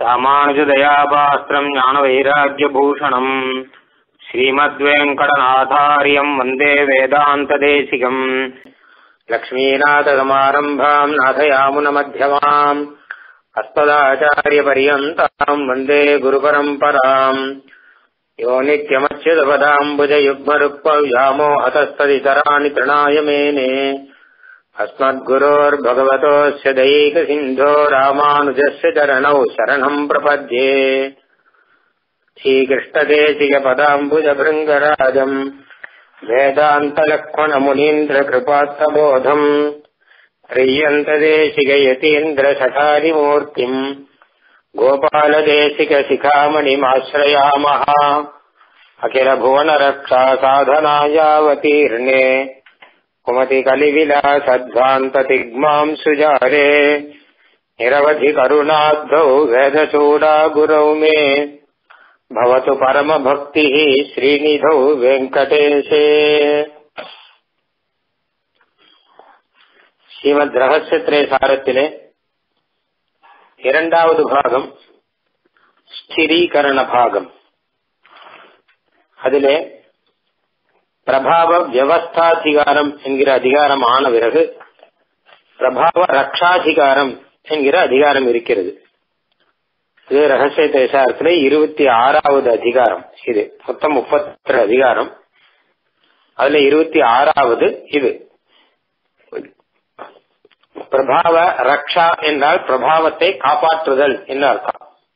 ராமானுஜதயாபாஸ்திரம் ஞானவைராக்யபூஷணம் ஸ்ரீமத்வேங்கடநாதார்யம் வந்தே வேதாந்ததேசிகம் லக்ஷ்மீநாதசமாரம்பாம் நாதயாமுனமத்யமாம் அஸ்மதாச்சாரியபர்யந்தாம் வந்தே குருபரம்பராம் யோ நித்யமச்யுதபதாம்புஜயுக்மருக்மவ்யாமோ ஹதஸ்ததிதராணி த்ருணாய மேனே अस्मद्गुरोर्भगवतोऽस्य दैकसिन्धो रामानुजस्य चरणौ शरणम् प्रपद्ये श्रीकृष्णदेशिकपदाम्बुजभृङ्गराजम् वेदान्तलक्ष्मणमुनीन्द्रकृपात्तबोधम् ह्रियन्तदेशिकयतीन्द्रशठारिमूर्तिम् गोपालदेशिकशिखामणिमाश्रयामः अखिलभुवनरक्षासाधनायावतीर्णे कुमति कलिविलासध्वान्ततिग्मां सुजारे निरवधि करुणाब्धौ वेदचूडा गुरौ मे भवतु परमभक्तिः श्रीनिधौ वेङ्कटेशे। श्रीमद् रहस्यत्रयसारத்திலே இரண்டாவது பாகம் ஸ்திரீகரண பாகம். அதிலே பிரபாவ வியவஸ்தாதிகாரம் என்கிற அதிகாரம் ஆன பிறகு பிரபாவ ரக்ஷாதிகாரம் என்கிற அதிகாரம் இருக்கிறது. இது ரகசிய தேசாரத்திலே 26வது அதிகாரம். இது மொத்தம் 32 அதிகாரம். அதுல 26வது இது. பிரபாவ ரக்ஷா என்றால் பிரபாவத்தை காப்பாற்றுதல் என்று அர்த்தம்.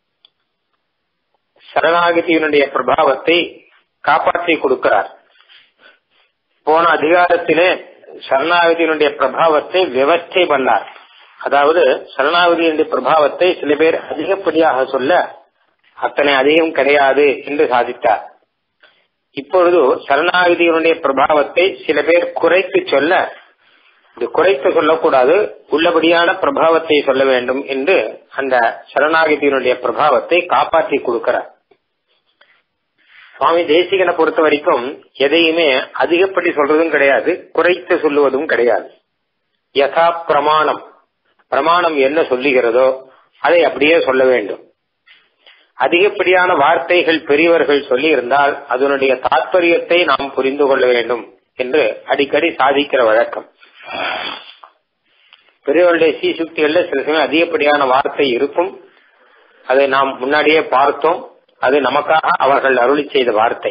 சரணாகதியினுடைய பிரபாவத்தை காப்பாற்றி கொடுக்கிறார். போன அதிகாரத்திலே சரணாகதியினுடைய பிரபாவத்தை வியவஸ்தை பண்ணார். அதாவது சரணாகதியினுடைய பிரபாவத்தை சில பேர் அதிகப்படியாக சொல்ல அத்தனை அதிகம் கிடையாது என்று சாதித்தார். இப்பொழுது சரணாகதியினுடைய பிரபாவத்தை சில பேர் குறைத்து சொல்ல, இது குறைத்து சொல்லக்கூடாது, உள்ளபடியான பிரபாவத்தை சொல்ல வேண்டும் என்று அந்த சரணாகதியினுடைய பிரபாவத்தை காப்பாற்றி கொடுக்கிறார். சுவாமி தேசிகனை பொறுத்த வரைக்கும் எதையுமே அதிகப்படி சொல்றதும் கிடையாது, குறைத்து சொல்லுவதும் கிடையாது. யதா பிரமாணம், பிரமாணம் என்ன சொல்லுகிறதோ அதை அப்படியே சொல்ல வேண்டும். அதிகப்படியான வார்த்தைகள் பெரியவர்கள் சொல்லி இருந்தால் அதனுடைய தாற்பயத்தை நாம் புரிந்து கொள்ள வேண்டும் என்று அடிக்கடி சாதிக்கிற வழக்கம். பெரியவர்களுடைய சீசுக்திகள்ல சில சமயம் அதிகப்படியான வார்த்தை இருக்கும். அதை நாம் முன்னாடியே பார்த்தோம். அது நமக்காக அவர்கள் அருளி செய்த வார்த்தை.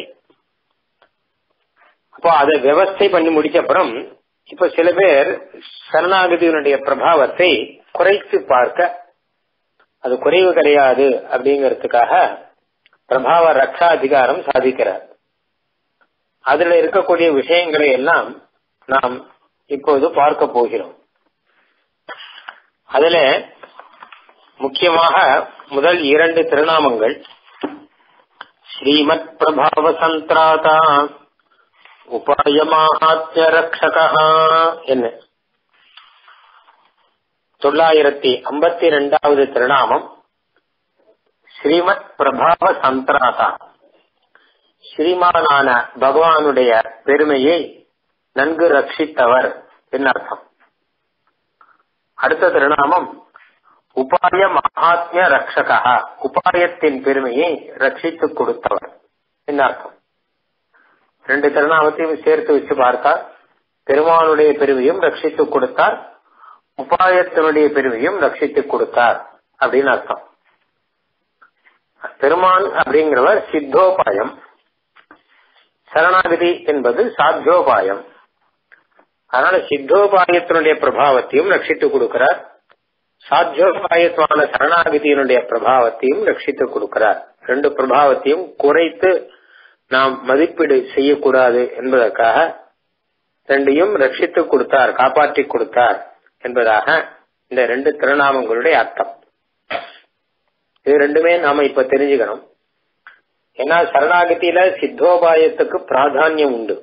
அப்போ அதை வியவஸ்தை பண்ணி முடிச்ச அப்புறம் இப்ப சில பேர் சரணாகதியினுடைய பிரபாவத்தை குறைத்து பார்க்க, அது குறைவு கிடையாது அப்படிங்கறதுக்காக பிரபாவ ரக்ஷா அதிகாரம் சாதிக்கிறார். அதுல இருக்கக்கூடிய விஷயங்களை எல்லாம் நாம் இப்போது பார்க்க போகிறோம். அதுல முக்கியமாக முதல் 2 திருநாமங்கள் ஸ்ரீமத் பிரபாவ சந்திராதா உபாய மகாத்ய ரக்ஷகா என்ன. 952வது திருநாமம் ஸ்ரீமத் பிரபாவ சந்திராதா, ஸ்ரீமானான பகவானுடைய பெருமையை நன்கு ரட்சித்தவர் என்னர்த்தம். அடுத்த திருநாமம் உபாய மகாத்மிய ரக்ஷகா, உபாயத்தின் பெருமையை ரட்சித்துக் கொடுத்தவர் என்னர்த்தம். 2 திருநாமத்தையும் சேர்த்து வச்சு பார்த்தார். பெருமானுடைய பெருமையும் ரட்சித்துக் கொடுத்தார், உபாயத்தினுடைய பெருமையும் ரட்சித்துக் கொடுத்தார் அப்படின்னு அர்த்தம். பெருமான் அப்படிங்கிறவர் சித்தோபாயம், சரணாகதி என்பது சாத்தியோபாயம். அதனால சித்தோபாயத்தினுடைய பிரபாவத்தையும் ரட்சித்துக் கொடுக்கிறார், சாத்தியோபாயத்துவான சரணாகதியினுடைய பிரபாவத்தையும் ரட்சித்துக் கொடுக்கிறார். 2 பிரபாவத்தையும் குறைத்து நாம் மதிப்பீடு செய்யக்கூடாது என்பதற்காக 2ஐயும் ரட்சித்துக் கொடுத்தார், காப்பாற்றி கொடுத்தார் என்பதாக இந்த 2 திருநாமங்களுடைய அர்த்தம். இது 2மே நாம இப்ப தெரிஞ்சுக்கணும். ஏன்னா சரணாகதியில சித்தோபாயத்துக்கு பிராதானியம் உண்டு.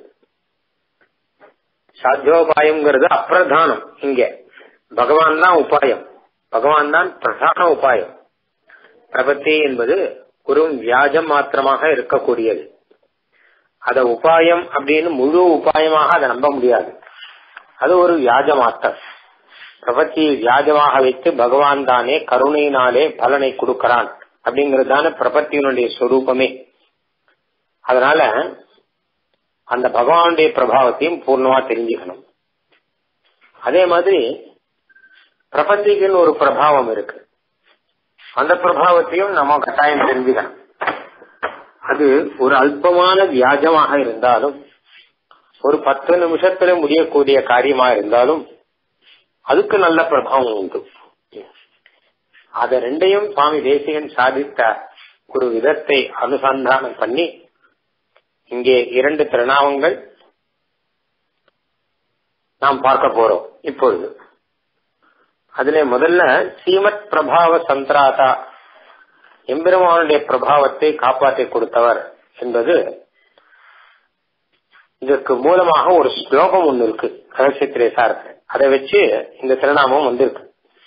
சாத்தியோபாயம்ங்கிறது அப்பிரதானம். இங்க பகவான் தான் உபாயம், பகவான் தான் பிரதான உபாயம். பிரபத்தி என்பது ஒரு வியாஜம் மாத்திரமாக இருக்கக்கூடியது. அத உபாயம் அப்படின்னு முழு உபாயமாக அதை நம்ப முடியாது. அது ஒரு வியாஜ மாத்திரம். பிரபத்தியை வியாஜமாக வைத்து பகவான் தானே கருணையினாலே பலனை கொடுக்கிறான் அப்படிங்கறதுதான பிரபத்தியினுடைய ஸ்வரூபமே. அதனால அந்த பகவானுடைய பிரபாவத்தையும் பூர்ணமா தெரிஞ்சுக்கணும். அதே மாதிரி பிரபத்திக்குன்னு ஒரு பிரபாவம் இருக்கு, அந்த பிரபாவத்தையும் நம்ம கட்டாயம் தெரிஞ்சுக்கணும். அது ஒரு அல்பமான வியாஜமாக இருந்தாலும், ஒரு 10 நிமிஷத்துல முடியக்கூடிய காரியமா இருந்தாலும் அதுக்கு நல்ல பிரபாவம் உண்டு. அத ரெண்டையும் சுவாமி தேசிகன் சாதித்த ஒரு விதத்தை அனுசந்தானம் பண்ணி இங்கே 2 திருநாமங்கள் நாம் பார்க்க போறோம் இப்பொழுது. அதுல முதல்ல ஸ்ரீமத் பிரபாவ சந்திராதா, எம்பெருமானுடைய பிரபாவத்தை காப்பாற்றி கொடுத்தவர் என்பது இதற்கு மூலமாக ஒரு ஸ்லோகம் ஒண்ணு இருக்கு, ரகசியத்திலே சார்ந்த. அதை வச்சு இந்த திருநாமம் வந்திருக்கு.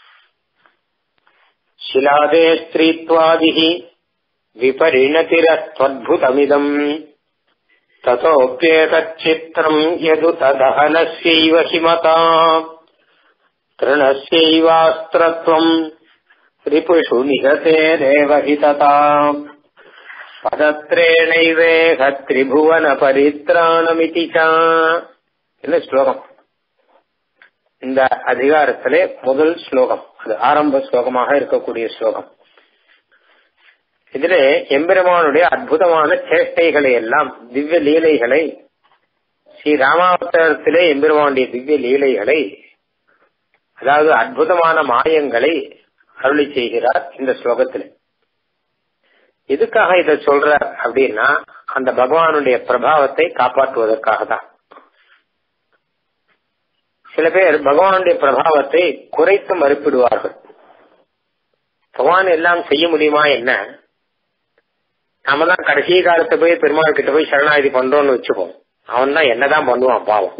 சிலாதே ஸ்ரீத்வாதிஹி விபரிணதிரத்வத்புதமிதம் ததோப்யேதச்சித்ரம் யது ததஹனஸ்யைவ ஹிமதா திருணஸ்யைவாஸ்திரத்வம் ரிபுஷு நிகதேரேவ ஹிததா பதத்ரேணைவேக திரிபுவன பரித்ராணமிதி ச. என்ன ஸ்லோகம்? இந்த அதிகாரத்திலே முதல் ஸ்லோகம், அது ஆரம்ப ஸ்லோகமாக இருக்கக்கூடிய ஸ்லோகம். இதிலே எம்பெருமானுடைய அற்புதமான சேஷ்டைகளை எல்லாம், திவ்ய லீலைகளை, ஸ்ரீ ராமாவதாரத்திலே எம்பெருமானுடைய திவ்ய லீலைகளை, அதாவது அற்புதமான மாயங்களை அருளி செய்கிறார் இந்த ஸ்லோகத்திலே. எதுக்காக இதை சொல்றார் அப்படின்னா, அந்த பகவானுடைய பிரபாவத்தை காப்பாற்றுவதற்காக தான். சில பேர் பகவானுடைய பிரபாவத்தை குறைத்து மறுப்பிடுவார்கள். பகவான் எல்லாம் செய்ய முடியுமா என்ன? நாம தான் கடைசி காலத்தை போய் பெருமாள் கிட்ட போய் சரணாகதி பண்றோம்னு வச்சுப்போம், அவன் தான் என்னதான் பண்ணுவான் பாவம்.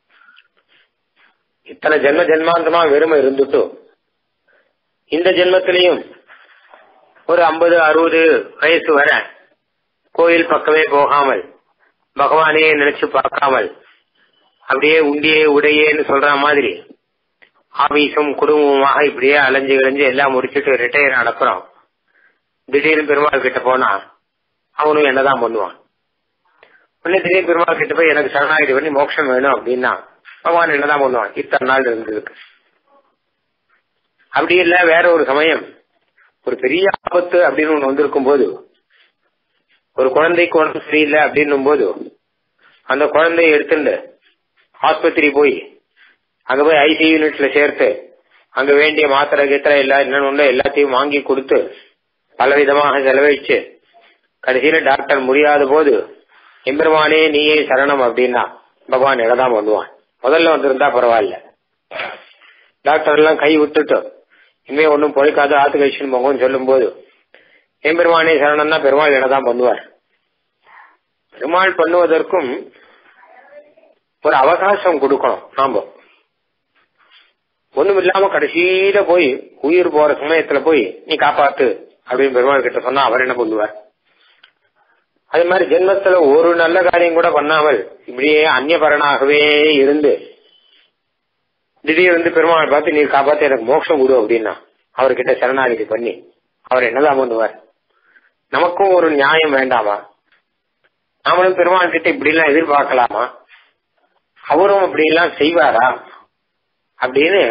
இத்தனை ஜென்மாந்தமா வெறுமை இருந்துட்டு இந்த ஜென்மத்திலையும் ஒரு 50-60 வயசு வர கோயில் பக்கமே போகாமல், பகவானே நினைச்சு பார்க்காமல், அப்படியே உண்டியே உடையேன்னு சொல்ற மாதிரி ஆபீஸும் குடும்பமாக இப்படியே அலைஞ்சு கலைஞ்சு எல்லாம் முடிச்சுட்டு ரிட்டையர் நடக்கிறோம். திடீர்னு பெருமாள் கிட்ட போனா அவனும் என்னதான் பண்ணுவான். உடனே திடீர்னு பெருமாள் கிட்ட போய் எனக்கு சரணாகதி பண்ணி மோட்சம் வேணும் அப்படின்னா பகவான் என்னதான் பண்ணுவான்? இத்தனை நாள் இருந்ததுக்கு. அப்படி இல்ல, வேற ஒரு சமயம் ஒரு பெரிய ஆபத்து அப்படின்னு ஒண்ணு வந்திருக்கும் போது, ஒரு குழந்தைக்கு உடம்பு சரியில்லை அப்படின்னும் போது அந்த குழந்தைய எடுத்துட்டு ஆஸ்பத்திரி போய் அங்க போய் ஐசியூ யூனிட்ல சேர்த்து அங்க வேண்டிய மாத்திரை கீத்திரை என்னன்னு எல்லாத்தையும் வாங்கி கொடுத்து பலவிதமாக செலவழிச்சு கடைசியில டாக்டர் முடியாத போது எம்பெருமானே நீயே சரணம் அப்படின்னா பகவான் என்னதான் பண்ணுவான்? முதல்ல வந்திருந்தா பரவாயில்ல, டாக்டர் எல்லாம் கை விட்டுட்டு இனிமே ஒன்னும் பொழைக்காத ஆத்து கழிச்சுன்னு போங்கன்னு சொல்லும் போது எம்பெருமானே சரணம் தான் பெருமாள் என்னதான் பண்ணுவார்? பெருமாள் பண்ணுவதற்கும் ஒரு அவகாசம் கொடுக்கணும். நாம ஒண்ணும் இல்லாம கடைசியில போய் உயிர் போற சமயத்துல போய் நீ காப்பாத்து அப்படின்னு பெருமாள் கிட்ட சொன்னா அவர் என்ன பண்ணுவார்? அதே மாதிரி ஜென்மத்துல ஒரு நல்ல காரியம் கூட பண்ணாமல் இப்படியே அந்நியபரனாகவே இருந்து திடீர்னு பெருமாள் பார்த்து நீ காப்பாத்து எனக்கு மோட்சம் கொடு அப்படின்னா அவர்கிட்ட சரணாகதி பண்ணி அவர் என்னதான் பண்ணுவார்? நமக்கும் ஒரு நியாயம் வேண்டாமா? நாமளும் பெருமாள் கிட்ட இப்படி எல்லாம் எதிர்பார்க்கலாமா? அவரும் அப்படி எல்லாம் செய்வாரா அப்படின்னு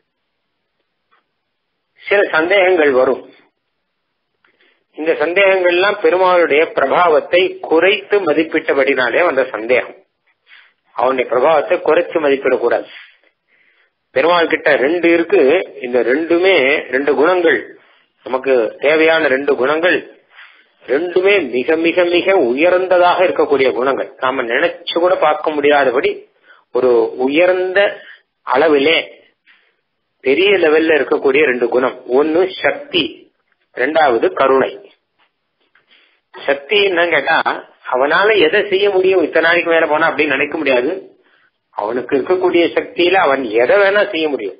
சில சந்தேகங்கள் வரும். இந்த சந்தேகங்கள்லாம் பெருமாளுடைய பிரபாவத்தை குறைத்து மதிப்பிட்டபடினாலே வந்த சந்தேகம். அவனுடைய பிரபாவத்தை குறைச்சு மதிப்பிடக்கூடாது. பெருமாள் கிட்ட 2 இருக்கு. இந்த 2மே 2 குணங்கள், நமக்கு தேவையான 2 குணங்கள், 2மே மிக மிக மிக உயர்ந்ததாக இருக்கக்கூடிய குணங்கள். நாம நினைச்சு கூட பார்க்க முடியாதபடி ஒரு உயர்ந்த அளவிலே பெரிய லெவல்ல இருக்கக்கூடிய 2 குணம். ஒன்னு சக்தி, 2வது கருணை. சக்தி என்னன்னு கேட்டா அவனால எதை செய்ய முடியும், இத்தனை நாளைக்கு மேல போனா அப்படின்னு நினைக்க முடியாது. அவனுக்கு இருக்கக்கூடிய சக்தியில அவன் எதை வேணா செய்ய முடியும்.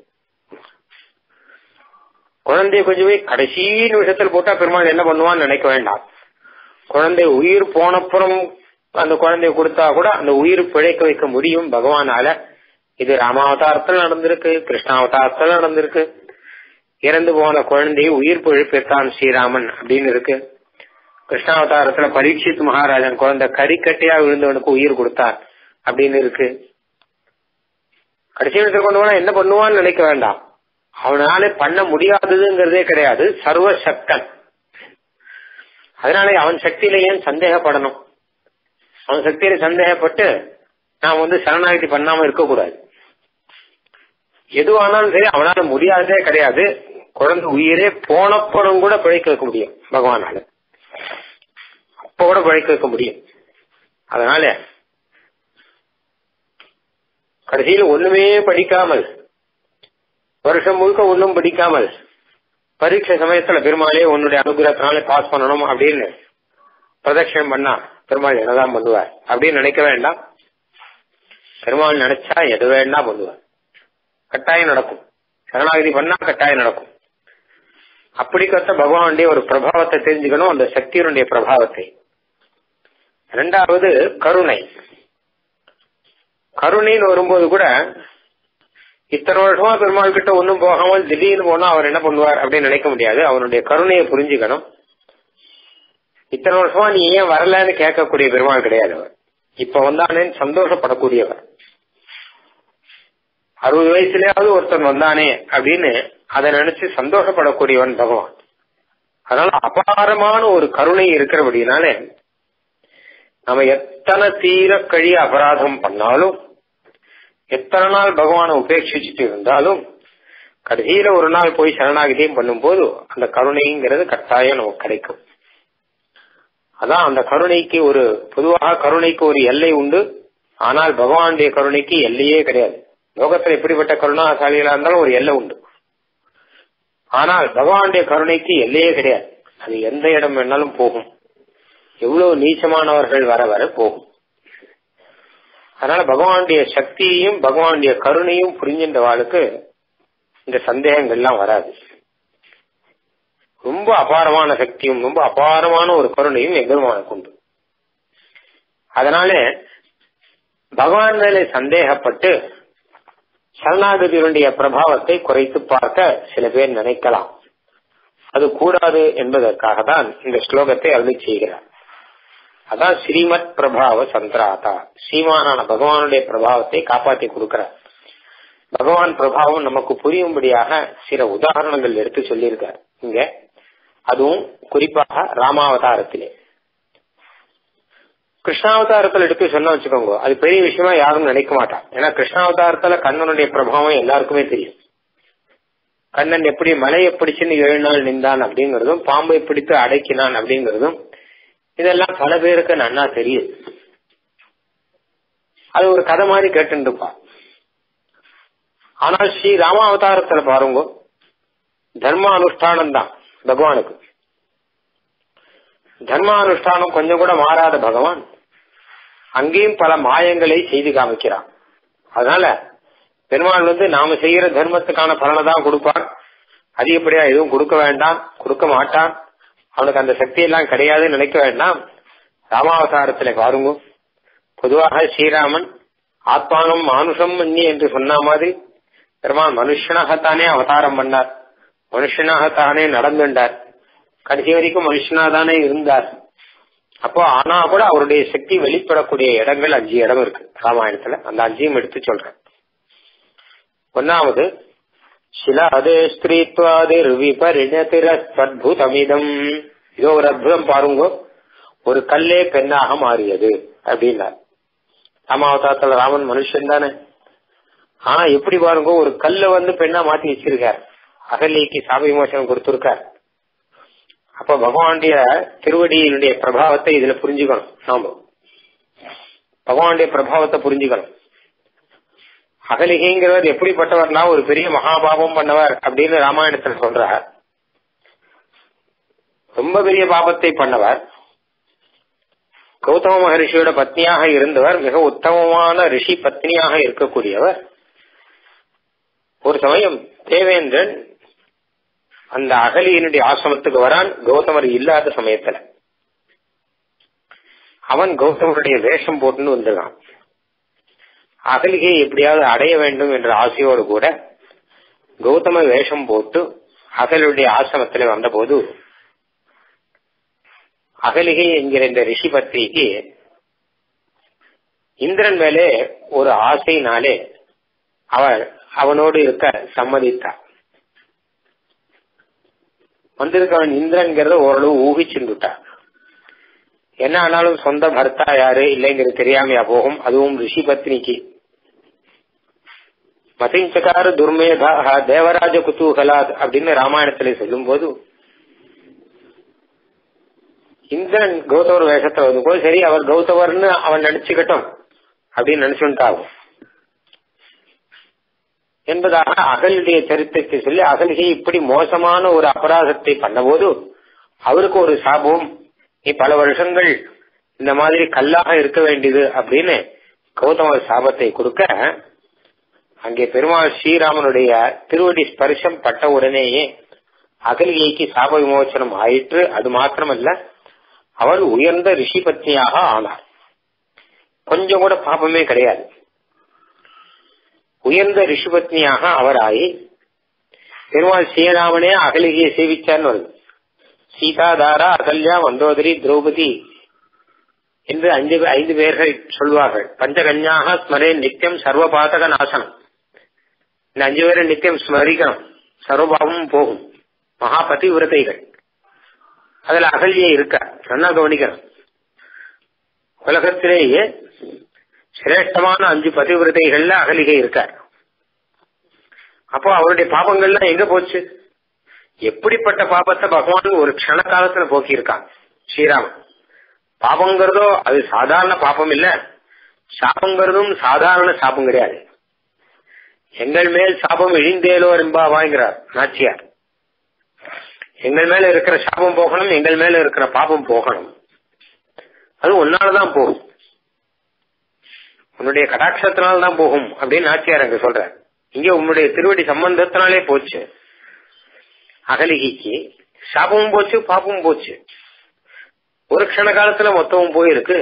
குழந்தைய கொஞ்சம் போய் கடைசி நிமிஷத்துல போட்டா பெருமாள் என்ன பண்ணுவான்னு நினைக்க வேண்டாம். குழந்தை உயிர் போனப்புறம் அந்த குழந்தைய கொடுத்தா கூட அந்த உயிர் பிழைக்க வைக்க முடியும் பகவானால. இது ராமாவதாரத்தில் நடந்திருக்கு, கிருஷ்ணாவதாரத்தில் நடந்திருக்கு. இறந்து போன குழந்தையை உயிர் பிழைப்பித்தான் ஸ்ரீராமன் அப்படின்னு இருக்கு. கிருஷ்ணாவதாரத்துல பரீட்சித் மகாராஜன் குழந்தை கறிக்கட்டையா விழுந்தவனுக்கு உயிர் கொடுத்தார் அப்படின்னு இருக்கு. கடைசி இடத்துல கொண்டு போனா என்ன பண்ணுவான்னு நினைக்க வேண்டாம். அவனால பண்ண முடியாததுங்கிறதே கிடையாது, சர்வசக்தன். அதனால அவன் சக்தியில ஏன் சந்தேகப்படணும்? அவன் சக்தியில சந்தேகப்பட்டு நாம் சரணாகதி பண்ணாம இருக்கக்கூடாது. எதுவானாலும் சரி அவனால முடியாததே கிடையாது. குழந்தை உயிரே போனப்படும் கூட பிழைக்க வைக்க முடியும் பகவானால, அப்ப கூட பிழைக்க வைக்க முடியும். அதனால கடைசியில் ஒண்ணுமே படிக்காமல், வருஷம் முழுக்க ஒன்னும் படிக்காமல், பரீட்சை சமயத்துல பெருமாளே உன்னுடைய அனுகிரகத்தினால பாஸ் பண்ணணும் அப்படின்னு பிரதட்சணம் பண்ணா பெருமாள் என்னதான் பண்ணுவார் அப்படின்னு நினைக்க வேண்டாம். பெருமாள் நினைச்சா எது வேண்டா பண்ணுவார், கட்டாயம் நடக்கும். சரணாகதி பண்ணா கட்டாயம் நடக்கும். அப்படிப்பட்ட பகவானுடைய ஒரு பிரபாவத்தை தெரிஞ்சுக்கணும், அந்த சக்தியினுடைய பிரபாவத்தை. இரண்டாவது கருணை. கருணைன்னு வரும்போது கூட இத்தனை வருஷமா பெருமாள் கிட்ட ஒன்னும் போகாமல் திடீர்னு போனா அவர் என்ன பண்ணுவார் அப்படின்னு நினைக்க முடியாது. அவனுடைய கருணையை புரிஞ்சுக்கணும். இத்தனை வருஷமா நீ ஏன் வரலன்னு கேட்கக்கூடிய பெருமாள் கிடையாது. அவர் இப்ப வந்தானே சந்தோஷப்படக்கூடியவர். 60 வயசுலயாவது ஒருத்தன் வந்தானே அப்படின்னு அதை நினைச்சு சந்தோஷப்படக்கூடியவன் பகவான். அதனால அபாரமான ஒரு கருணை இருக்கிறபடினாலே நம்ம எத்தனை தீர கழிய அபராதம் பண்ணாலும், எத்தனை நாள் பகவானை உபேட்சிச்சுட்டு இருந்தாலும், கடைசியில ஒரு நாள் போய் சரணாகிதியும் பண்ணும் போது அந்த கருணைங்கிறது கட்டாயம் நமக்கு கிடைக்கும். அதான் அந்த கருணைக்கு ஒரு பொதுவாக கருணைக்கு ஒரு எல்லை உண்டு. ஆனால் பகவானுடைய கருணைக்கு எல்லையே கிடையாது. லோகத்துல எப்படிப்பட்ட கருணாசாலிகளா இருந்தாலும் ஒரு எல்லை உண்டு. ஆனால் பகவானுடைய கருணைக்கு எல்லையே கிடையாது. அது எந்த இடம் வேணாலும் போகும். எவ்வளவு நீச்சமானவர்கள் வர வர போகும். அதனால பகவானுடைய சக்தியையும் பகவானுடைய கருணையும் புரிஞ்சின்றவாளுக்கு இந்த சந்தேகங்கள்லாம் வராது. ரொம்ப அபாரமான சக்தியும் ரொம்ப அபாரமான ஒரு கருணையும் எம்பெருமானுக்கு உண்டு. அதனால பகவான் மேலே சந்தேகப்பட்டு சரணாகதியினுடைய பிரபாவத்தை குறைத்து பார்க்க சில பேர் நினைக்கலாம். அது கூடாது என்பதற்காக தான் இந்த ஸ்லோகத்தை அருளி செய்கிறார். அதான் ஸ்ரீமத் பிரபாவ சந்திராதா, ஸ்ரீமானான பகவானுடைய பிரபாவத்தை காப்பாற்றி கொடுக்கிறார். பகவான் பிரபாவம் நமக்கு புரியும்படியாக சில உதாரணங்கள் எடுத்து சொல்லியிருக்கார் இங்க. அதுவும் குறிப்பாக ராமாவதாரத்திலே. கிருஷ்ணாவதாரத்தில் எடுத்து சொன்ன வச்சுக்கோங்க, அது பெரிய விஷயமா யாரும் நினைக்க மாட்டான். ஏன்னா கிருஷ்ணாவதாரத்துல கண்ணனுடைய பிரபாவம் எல்லாருக்குமே தெரியும். கண்ணன் எப்படி மலையை பிடிச்சுன்னு 7 நாள் நின்றான் அப்படிங்கறதும், பாம்பை பிடித்து அடக்கினான் அப்படிங்கறதும், இதெல்லாம் பல பேருக்கு நன்னா தெரியுது. அது ஒரு கதை மாதிரி கேட்டு இருப்பா. ஆனால் ஸ்ரீ ராமாவதாரத்துல பாருங்க, தர்மானுஷ்டானம் தான் பகவானுக்கு. தர்மானுஷ்டானம் கொஞ்சம் கூட மாறாத பகவான் அங்கேயும் பல மாயங்களை செய்து காமிக்கிறான். அதனால பெருமாள் நாம செய்யற தர்மத்துக்கான பலனை தான் கொடுப்பான். அதிகப்படியா எதுவும் கொடுக்க வேண்டாம், கொடுக்க மாட்டான். அவனுக்கு அந்த சக்தி எல்லாம் கிடையாதுன்னு நினைக்க வேண்டாம். ராமாவதாரத்துல பாருங்க, பொதுவாக ஸ்ரீராமன் ஆத்மானம் மானுஷம் மன்னி என்று சொன்ன மாதிரி பெருமாள் மனுஷனாகத்தானே அவதாரம் பண்ணார், மனுஷனாகத்தானே நடந்துட்டார், கடைசி வரைக்கும் மனுஷனாதானே இருந்தார். அப்போ ஆனா கூட அவருடைய சக்தி வெளிப்படக்கூடிய இடங்கள் 5 இடம் இருக்கு ராமாயணத்துல. அந்த 5ஐயும் எடுத்து சொல்றேன். ஒன்னாவது சிலாதே ஸ்திரீத்வாதிர் விபரிணதிரத்புதமிதம். இதோ ஒரு அற்புதம் பாருங்க, ஒரு கல்லே பெண்ணாக மாறியது அப்படின்னார். ராமாவதாரத்துல ராமன் மனுஷன் தானே, ஆனா எப்படி பாருங்க, ஒரு கல்ல பெண்ணா மாத்தி வச்சிருக்கார். அகல்யைக்கு சாப விமோசனம் கொடுத்திருக்கார். அப்ப பகவானுடைய திருவடியினுடைய பிரபாவத்தை இதுல புரிஞ்சுக்கணும். நாம பகவானுடைய பிரபாவத்தை புரிஞ்சுக்கணும். அகலிகைங்கிறவர் எப்படிப்பட்டவர்னா ஒரு பெரிய மகாபாபம் பண்ணவர் அப்படின்னு ராமாயணத்துல சொல்றார். ரொம்ப பெரிய பாபத்தை பண்ணவர். கௌதம மகரிஷியோட பத்னியாக இருந்தவர், மிக உத்தமமான ரிஷி பத்னியாக இருக்கக்கூடியவர். ஒரு சமயம் தேவேந்திரன் அந்த அகலியினுடைய ஆசிரமத்துக்கு வரான், கௌதமர் இல்லாத சமயத்துல. அவன் கௌதமருடைய வேஷம் போட்டுன்னு வந்துடுறான். அகலிகையை எப்படியாவது அடைய வேண்டும் என்ற ஆசையோடு கூட கௌதம வேஷம் போட்டு அகலுடைய ஆசிரமத்தில் வந்தபோது அகலிகை என்கிற இந்த ரிஷி பத்னிக்கு இந்திரன் மேலே ஒரு ஆசையினாலே அவனோடு இருக்க சம்மதித்தார். வந்திருக்கவன் இந்திரன்கிறத ஓரளவு ஊகிச்சுட்டார். என்ன ஆனாலும் சொந்த பர்த்தா யாரு இல்லைங்கிறது தெரியாமையா போகும், அதுவும் ரிஷி பத்னிக்கு. மதிஞ்சகார துர்மேதா தேவராஜ குதூகலாத் அப்படின்னு ராமாயணத்துல சொல்லும் போது இந்திரன் கௌதவர் வேஷத்துல வந்து சரி அவர் கௌதவர்னு அவன் நினைச்சுக்கட்டும் அப்படின்னு நினைச்சுட்டாகும் என்பதாக அகலுடைய சரித்திரத்தை சொல்லி அகலிகை இப்படி மோசமான ஒரு அபராதத்தை பண்ணபோது அவருக்கு ஒரு சாபம், நீ பல வருஷங்கள் இந்த மாதிரி கல்லாக இருக்க வேண்டியது அப்படின்னு கௌதமர் சாபத்தை கொடுக்க அங்கே பெருமாள் ஸ்ரீராமனுடைய திருவடி ஸ்பர்ஷம் பட்ட உடனேயே அகலிகைக்கு சாப விமோசனம் ஆயிற்று. அது மாத்திரமல்ல, அவர் உயர்ந்த ரிஷி பத்னியாக ஆனார். கொஞ்சம் கூட பாபமே கிடையாது. உயர்ந்த ரிஷி பத்னியாக அவர் ஆகி பெருமாள் ஸ்ரீராமனே அகலிகையை சேவிச்சார்னு வருது. சீதாதாரா அகல்யா மந்தோதரி திரௌபதி என்று 5 பேர்கள் சொல்வார்கள். பஞ்சகன்யாக ஸ்மரே நித்தியம் சர்வபாதக நாசனம். இந்த 5 பேரை நித்தியம் ஸ்மரிக்கணும், சர்வபாவமும் போகும். மகாபதி விரதைகள் அதுல அகல்யே இருக்க நல்லா கவனிக்கணும். உலகத்திலேயே சிரேஷ்டமான 5 பதிவிரதைகள்ல அகலிகை இருக்கார். அப்போ அவருடைய பாபங்கள்லாம் எங்க போச்சு? எப்படிப்பட்ட பாபத்தை பகவான் ஒரு க்ஷண காலத்துல போக்கியிருக்கான் ஸ்ரீராமன். பாபங்கிறதோ அது சாதாரண பாபம் இல்ல, சாபங்கிறதும் சாதாரண சாபம் கிடையாது. எங்கள் மேல் சாபம் இழிந்தேலோ என்பாவாங்கிறார் நாச்சியார். எங்கள் மேல இருக்கிற சாபம் போகணும், எங்கள் மேல இருக்கிற பாபம் போகணும். அது ஒன்னாலதான் போகும், உன்னுடைய கடாட்சத்தினால்தான் போகும் அப்படின்னு நாச்சியார் அங்க சொல்ற. இங்க உன்னுடைய திருவடி சம்பந்தத்தினாலே போச்சு. அகலிகைக்கு சாபமும் போச்சு, பாப்பமும் போச்சு. ஒரு க்ஷண காலத்துல மொத்தமும் போயிருக்கு.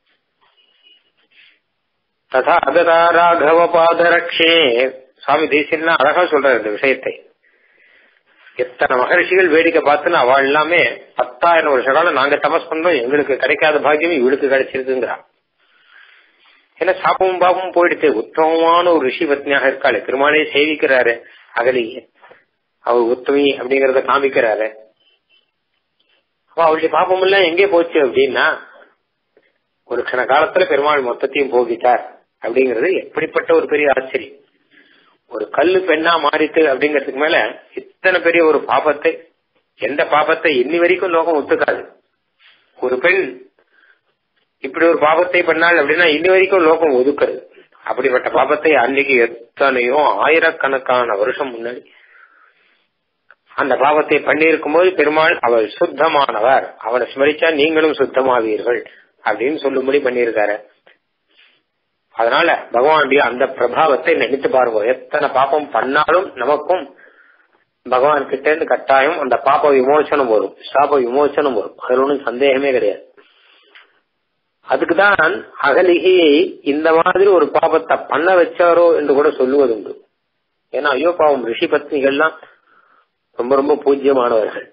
ததா அததா ராகவ பாதரக்ஷே சுவாமி தேசியன்னா அழகா சொல்ற இந்த விஷயத்தை. எத்தனை மகரிஷிகள் வேடிக்கை பார்த்துன்னு அவள் எல்லாமே 10,000 வருஷ காலம் நாங்க தபஸ் பண்றோம், எங்களுக்கு கிடைக்காத பாக்கியம் இவளுக்கு கிடைச்சிருக்குங்கிறா. ஏன்னா சாபமும் பாபமும் போயிடுச்சு. உத்தமமான ஒரு ரிஷி பத்னியாக இருக்காளே, பெருமாளே சேவிக்கிறாரு அகலிகை, அவர் உத்தமி அப்படிங்கறத காமிக்கிறாரு. அப்ப அவளுடைய பாபம் எல்லாம் எங்கே போச்சு அப்படின்னா ஒரு க்ஷண காலத்துல பெருமாள் மொத்தத்தையும் போகிட்டார் அப்படிங்கறது எப்படிப்பட்ட ஒரு பெரிய ஆச்சரியம். ஒரு கல்லு பெண்ணா மாறிட்டு அப்படிங்கறதுக்கு மேல இத்தனை பெரிய ஒரு பாபத்தை, எந்த பாபத்தை இன்னி வரைக்கும் லோகம் ஒத்துக்காது. ஒரு பெண் இப்படி ஒரு பாபத்தை பண்ணாள் அப்படின்னா இன்னி வரைக்கும் லோகம் ஒதுக்குறது. அப்படிப்பட்ட பாபத்தை அன்னைக்கு எத்தனையோ ஆயிரக்கணக்கான வருஷம் முன்னாடி அந்த பாவத்தை பண்ணியிருக்கும் போது பெருமாள் அவள் சுத்தமானவர், அவனை ஸ்மரிச்சா நீங்களும் சுத்தமாவீர்கள் அப்படின்னு சொல்லும்படி பண்ணியிருக்காரு. அதனால பகவானுடைய அந்த பிரபாவத்தை நினைத்து பாருங்க. எத்தனை பாப்பம் பண்ணாலும் நமக்கும் பகவான் கிட்ட இருந்து கட்டாயம் அந்த பாப்ப விமோசனம் வரும், சாப விமோசனம் வரும். அதுல ஒன்றும் சந்தேகமே கிடையாது. அதுக்குதான் அகலிகையை இந்த மாதிரி ஒரு பாபத்தை பண்ண வச்சாரோ என்று கூட சொல்லுவது உண்டு. ஏன்னா ஐயோ பாவம் ரிஷி பத்னிகள்லாம் ரொம்ப ரொம்ப பூஜ்யமானவர்கள்.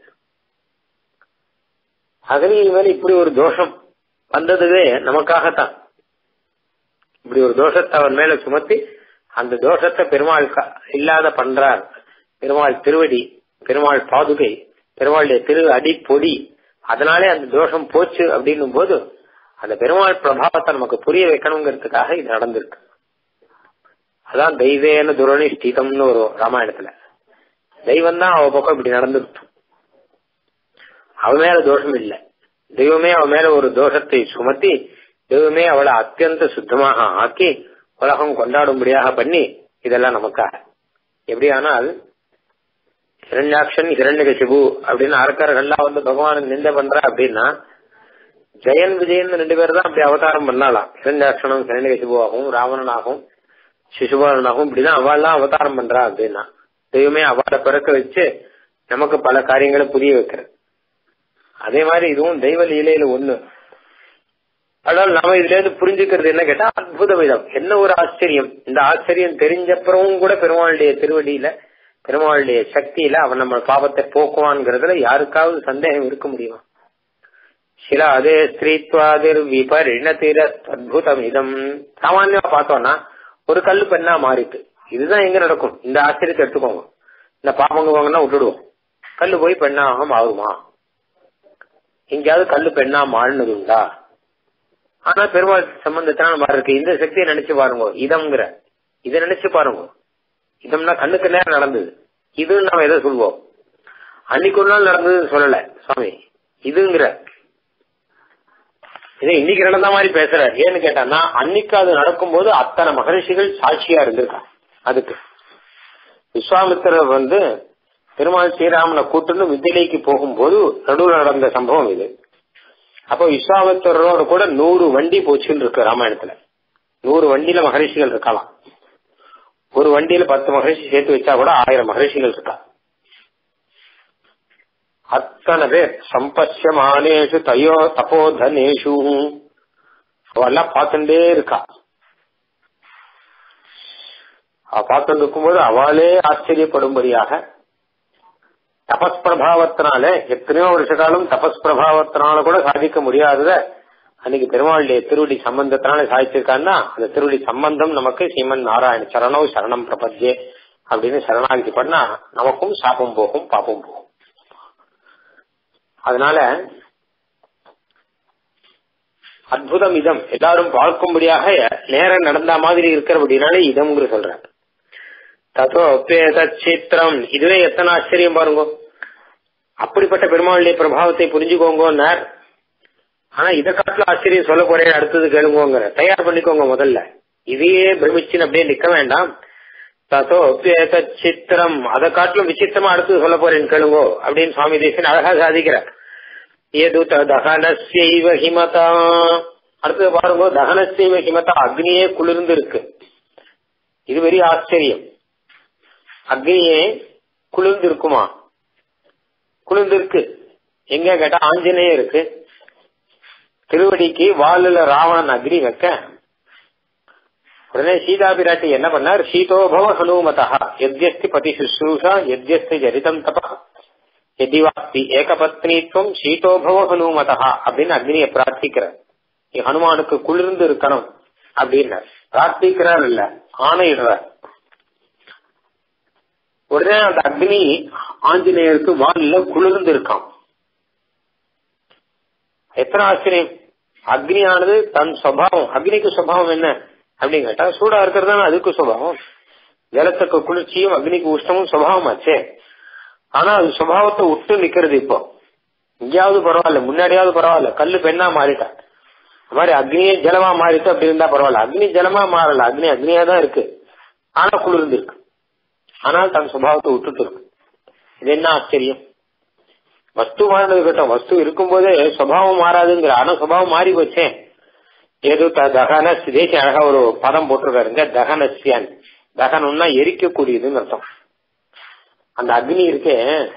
அகலிகை மேல இப்படி ஒரு தோஷம் வந்ததுவே நமக்காகத்தான். இப்படி ஒரு தோஷத்தை அவன் மேல சுமத்தி அந்த தோஷத்தை பெருமாள் இல்லாத பண்றார். பெருமாள் திருவடி, பெருமாள் பாதுகை, பெருமாளுடைய திரு அடி பொடி, அதனாலே அந்த தோஷம் போச்சு அப்படின்னும் போது அந்த பெருமாள் பிரபாவத்தை நமக்கு புரிய வைக்கணுங்கிறதுக்காக இது நடந்திருக்கு. அதான் தெய்வேன துரணி ஸ்தீதம்னு ஒரு ராமாயணத்துல தெய்வம் தான் அவ பக்கம் இப்படி நடந்துருக்கு. அவ மேல தோஷம் இல்லை, தெய்வமே அவ மேல ஒரு தோஷத்தை சுமத்தி தெய்வமே அவளை அத்தியந்த சுத்தமாக ஆக்கி உலகம் கொண்டாடும்படியாக பண்ணி இதெல்லாம் நமக்காக. எப்படி ஆனால் ஹிரண்யாக்ஷன் ஹிரண்யகசிபு அப்படின்னு அரக்கர்கள்லாம் வந்து பகவான் நிந்த பண்றா அப்படின்னா ஜெயன் விஜயன் 2 பேர் தான் அப்படி அவதாரம் பண்ணலாம். ஹிரண்யாக்ஷனும் ஹிரண்யகசிபுவாகவும் ராவணனாகவும் சிசுபாலனாகவும் இப்படிதான் அவள்லாம் அவதாரம் பண்றா அப்படின்னா தெய்வமே அவளை பிறக்க வச்சு நமக்கு பல காரியங்களை புரிய வைக்கிறது. அதே மாதிரி இதுவும் தெய்வ லீலையில ஒண்ணு. ஆனால் நாம இதுல இருந்து புரிஞ்சுக்கிறது என்ன கேட்டா அற்புத விதம். என்ன ஒரு ஆச்சரியம்! இந்த ஆச்சரியம் தெரிஞ்சப்புறமும் கூட பெருமாளுடைய திருவடியில பெருமாளுடைய சக்தியில அவன் நம்ம பாவத்தை போக்குவான்ங்கிறதுல யாருக்காவது சந்தேகம் இருக்க முடியுமா? சில அதே ஸ்திரீத்வாதிர் விபரிணதிர அத்புதம் இதம். சாமான்யமா பார்த்தோம்னா ஒரு கல்லு பெண்ணா மாறிட்டு, இதுதான் எங்க நடக்கும்? இந்த ஆச்சரியத்தை எடுத்துக்கோங்க. இந்த பாப்பங்க வாங்கன்னா விட்டுடுவோம், கல்லு போய் பெண்ணாக மாறுமா? எங்கேயாவது கல்லு பெண்ணா மாறினது உண்டா? ஆனா பெருமாள் சம்பந்தத்தினால மாறி இருக்கு. இந்த சக்தியை நினைச்சு பாருங்க, இதம்ங்கிற இதை நினைச்சு பாருங்க. இதம்னா கண்ணுக்கு நேரம் நடந்தது. இதுன்னு நாம எதை சொல்வோம்? அன்னைக்கு ஒரு நாள் நடந்ததுன்னு சொல்லல சுவாமி, இதுங்கிற இதை இன்னைக்கு நடந்த மாதிரி பேசுறாரு. ஏன்னு கேட்டான்னா அன்னைக்கு அது நடக்கும்போது அத்தனை மகரிஷிகள் சாட்சியா இருந்திருக்கா. அதுக்கு விஸ்வாமித்திரர் பெருமாள் ஸ்ரீராமனை கூட்டுன்னு மிதிலைக்கு போகும்போது நடுவில் நடந்த சம்பவம் இது. அப்போ விஸ்வாமித்திரரோட கூட 100 வண்டி போச்சுன்னு இருக்கு ராமாயணத்துல. 100 வண்டியில மகரிஷிகள் இருக்கலாம். ஒரு வண்டியில 10 மகரிஷி சேர்த்து வச்சா கூட 1000 மகரிஷிகள் இருக்கா. அத்தனை பேர் சம்பத்யமானேஷு தயோ தபோதனேஷு அவெல்லாம் பார்த்துட்டே இருக்கா. பார்த்துட்டு இருக்கும்போது அவளே ஆச்சரியப்படும்படியாக தபஸ் பிரபாவத்தினால எத்தனையோ வருஷ காலம் தபஸ் பிரபாவத்தினால கூட சாதிக்க முடியாதத அன்னைக்கு பெருமாளுடைய திருவடி சம்பந்தத்தினால சாதிச்சிருக்கான்னா, அந்த திருவடி சம்பந்தம் நமக்கு ஸ்ரீமன் நாராயண சரணோ சரணம் பிரபத்யே அப்படின்னு சரணாகதி பண்ணா நமக்கும் சாபம் போகும், பாப்பம் போகும். அதனால அற்புதம் இதம், எல்லாரும் பார்க்கும்படியாக நேரம் நடந்த மாதிரி இருக்கிறபடினால இதம்ங்கிற சொல்ற. ததோ சித்திரம், இதுவே எத்தனை ஆச்சரியம் பாருங்க. அப்படிப்பட்ட பெருமாளுடைய பிரபாவத்தை புரிஞ்சுக்கோங்கன்னார். ஆனா இதை காட்டுல ஆச்சரியம் சொல்ல போறேன், அடுத்தது கேளுங்கோங்கிற தயார் பண்ணிக்கோங்க. முதல்ல இதையே பிரமிச்சின்னு அப்படியே நிக்க வேண்டாம். ததோ சித்திரம், அதை காட்டிலும் விசித்திரமா அடுத்தது சொல்ல போறேன்னு கேளுங்கோ அப்படின்னு சுவாமி தேசிகன் அழகா சாதிக்கிறார். ஏது தகனசைவ ஹிமதா, அடுத்தது பாருங்க, தகனசைவ ஹிமதா, அக்னியே குளிர்ந்து இருக்கு. இது பெரிய ஆச்சரியம். அக்னியே குளிர்ந்து இருக்குமா? குளிர்ந்து இருக்கு. எங்க கேட்டா ஆஞ்சநேயர் இருக்கு. திருவடிக்கு வாலுல ராவணன் அக்னி வைக்க உடனே சீதா பிராட்டி என்ன பண்ணார்? சீதோபவ ஹனுமதா யத்யஸ்தி பதி சுஸ்ரூஷா யத்யஸ்தி ஜரிதம் தப யதிவாஸ்தி ஏகபத்னித்வம் சீதோபவ ஹனுமதா அப்படின்னு அக்னியை பிரார்த்திக்கிறார். ஹனுமானுக்கு குளிர்ந்து இருக்கணும் அப்படின்னார். பிரார்த்திக்கிறார் இல்ல, ஆணையிடுறார். உடனே அந்த அக்னி ஆஞ்சநேயருக்கு வால்ல குளிர்ந்து இருக்கான். எத்தனை ஆச்சரியம்! அக்னியானது தன் சுபாவம், அக்னிக்கு சுபாவம் என்ன அப்படின்னு கேட்டா சூடா இருக்கிறது தானே அதுக்கு சுபாவம். ஜலத்துக்கு குளிர்ச்சியும் அக்னிக்கு உஷ்ணமும் சுபாவம் ஆச்சே. ஆனா அது சுபாவத்தை விட்டு நிக்கிறது. இப்போ இங்கேயாவது பரவாயில்ல, முன்னாடியாவது பரவாயில்ல, கல்லு பெண்ணா மாறிட்டா. அது மாதிரி அக்னியே ஜலமா மாறிட்டு அப்படி இருந்தா பரவாயில்ல. அக்னி ஜலமா மாறல, அக்னி அக்னியா தான் இருக்கு. ஆனா குளிர்ந்து இருக்கு. ஆனால் தன் சுபாவத்தை விட்டுட்டு இருக்கு. இது என்ன ஆச்சரியம்! வஸ்து மாறினது கட்டம், வஸ்து இருக்கும் போதே சுபாவம் மாறாதுங்கிற. ஆனா சுபாவம் மாறி போச்சேன். ஏதோ தகன தேசிய அழகா ஒரு பதம் போட்டிருக்காருங்க, தகனசியான். தகனம்னா எரிக்கக்கூடியதுன்னு அர்த்தம். அந்த அக்னி இருக்கே,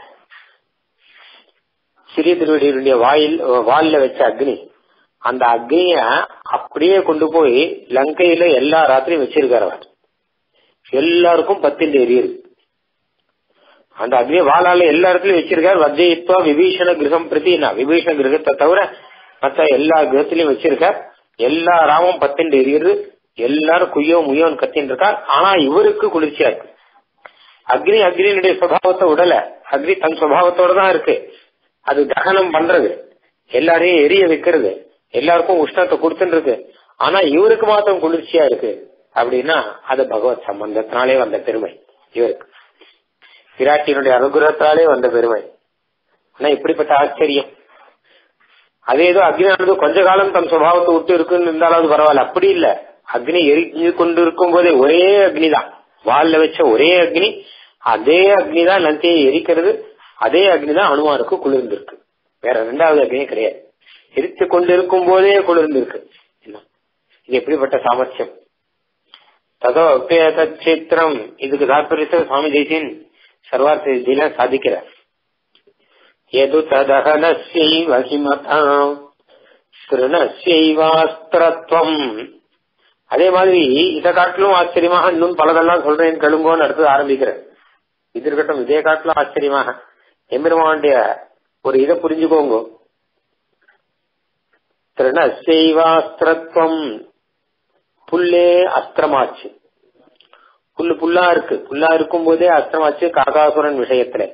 சிறிய திருவடியுடைய வாயில வச்ச அக்னி, அந்த அக்னிய அப்படியே கொண்டு போய் லங்கையில எல்லா ராத்திரியும் வச்சிருக்காரு. எல்லாருக்கும் பத்தில் எரியுது. அந்த அக்னிய வாழால எல்லா இடத்துலயும் வச்சிருக்காரு. வஜ்ஜயித்வா விபீஷண கிரகம் பிரதினா, விபீஷண கிரகத்தை தவிர மற்ற எல்லா கிரகத்திலயும் வச்சிருக்கார். எல்லா ராமும் பத்தின் எரியுது. எல்லாரும் குய்யோ முய்யோன்னு கத்தின்னு இருக்கார். ஆனா இவருக்கு குளிர்ச்சியா இருக்கு. அக்னி அக்னியினுடைய சுபாவத்தை உடல, அக்னி தன் சுபாவத்தோட தான் இருக்கு. அது தகனம் பண்றது, எல்லாரையும் எரிய வைக்கிறது, எல்லாருக்கும் உஷ்ணத்தை கொடுத்துட்டு இருக்கு. ஆனா இவருக்கு மாத்திரம் குளிர்ச்சியா இருக்கு அப்படின்னா அது பகவத் சம்பந்தத்தினாலே வந்த பெருமை. இவருக்கு விராட்டியினுடைய அனுகிரகத்தாலே வந்த பெருமை. ஆனா இப்படிப்பட்ட ஆச்சரியம். அதே ஏதோ அக்னியானது கொஞ்ச காலம் தன் சுபாவத்தை விட்டு இருக்குன்னு இருந்தாலும் பரவாயில்ல. அப்படி இல்ல, அக்னி எரிஞ்சு கொண்டு இருக்கும் போதே ஒரே அக்னி தான், வால்ல வச்ச ஒரே அக்னி, அதே அக்னி தான் லங்கையை எரிக்கிறது. அதே அக்னி தான் ஹனுமானுக்கு குளிர்ந்து இருக்கு. வேற ரெண்டாவது அக்னியே கிடையாது. எரித்து கொண்டு இருக்கும் போதே குளிர்ந்து இருக்கு. இது எப்படிப்பட்ட சாமர்த்தியம்! ததோ சித்திரம். இதுக்கு தாற்பயத்தை சுவாமி தேசிகன் சர்வார்த்த விதியில சாதிக்கிறார். எது ததகனஸ்யைவ ஹிமதாம் திருணஸ்யைவாஸ்திரத்வம். அதே மாதிரி இதை காட்டிலும் ஆச்சரியமாக இன்னும் பலதெல்லாம் சொல்றேன் கேளுங்கோன்னு அடுத்து ஆரம்பிக்கிறேன். இது இருக்கட்டும், இதே காட்டிலும் ஆச்சரியமாக எம்பெருமானுடைய ஒரு இதை புரிஞ்சுக்கோங்க. திருணசைவாஸ்திரத்துவம், புல்லே அஸ்திரமாச்சு. புல்லு புல்லா இருக்கு, புல்லா இருக்கும் போதே அஸ்திரமாச்சு. காகாசுரன் விஷயத்துல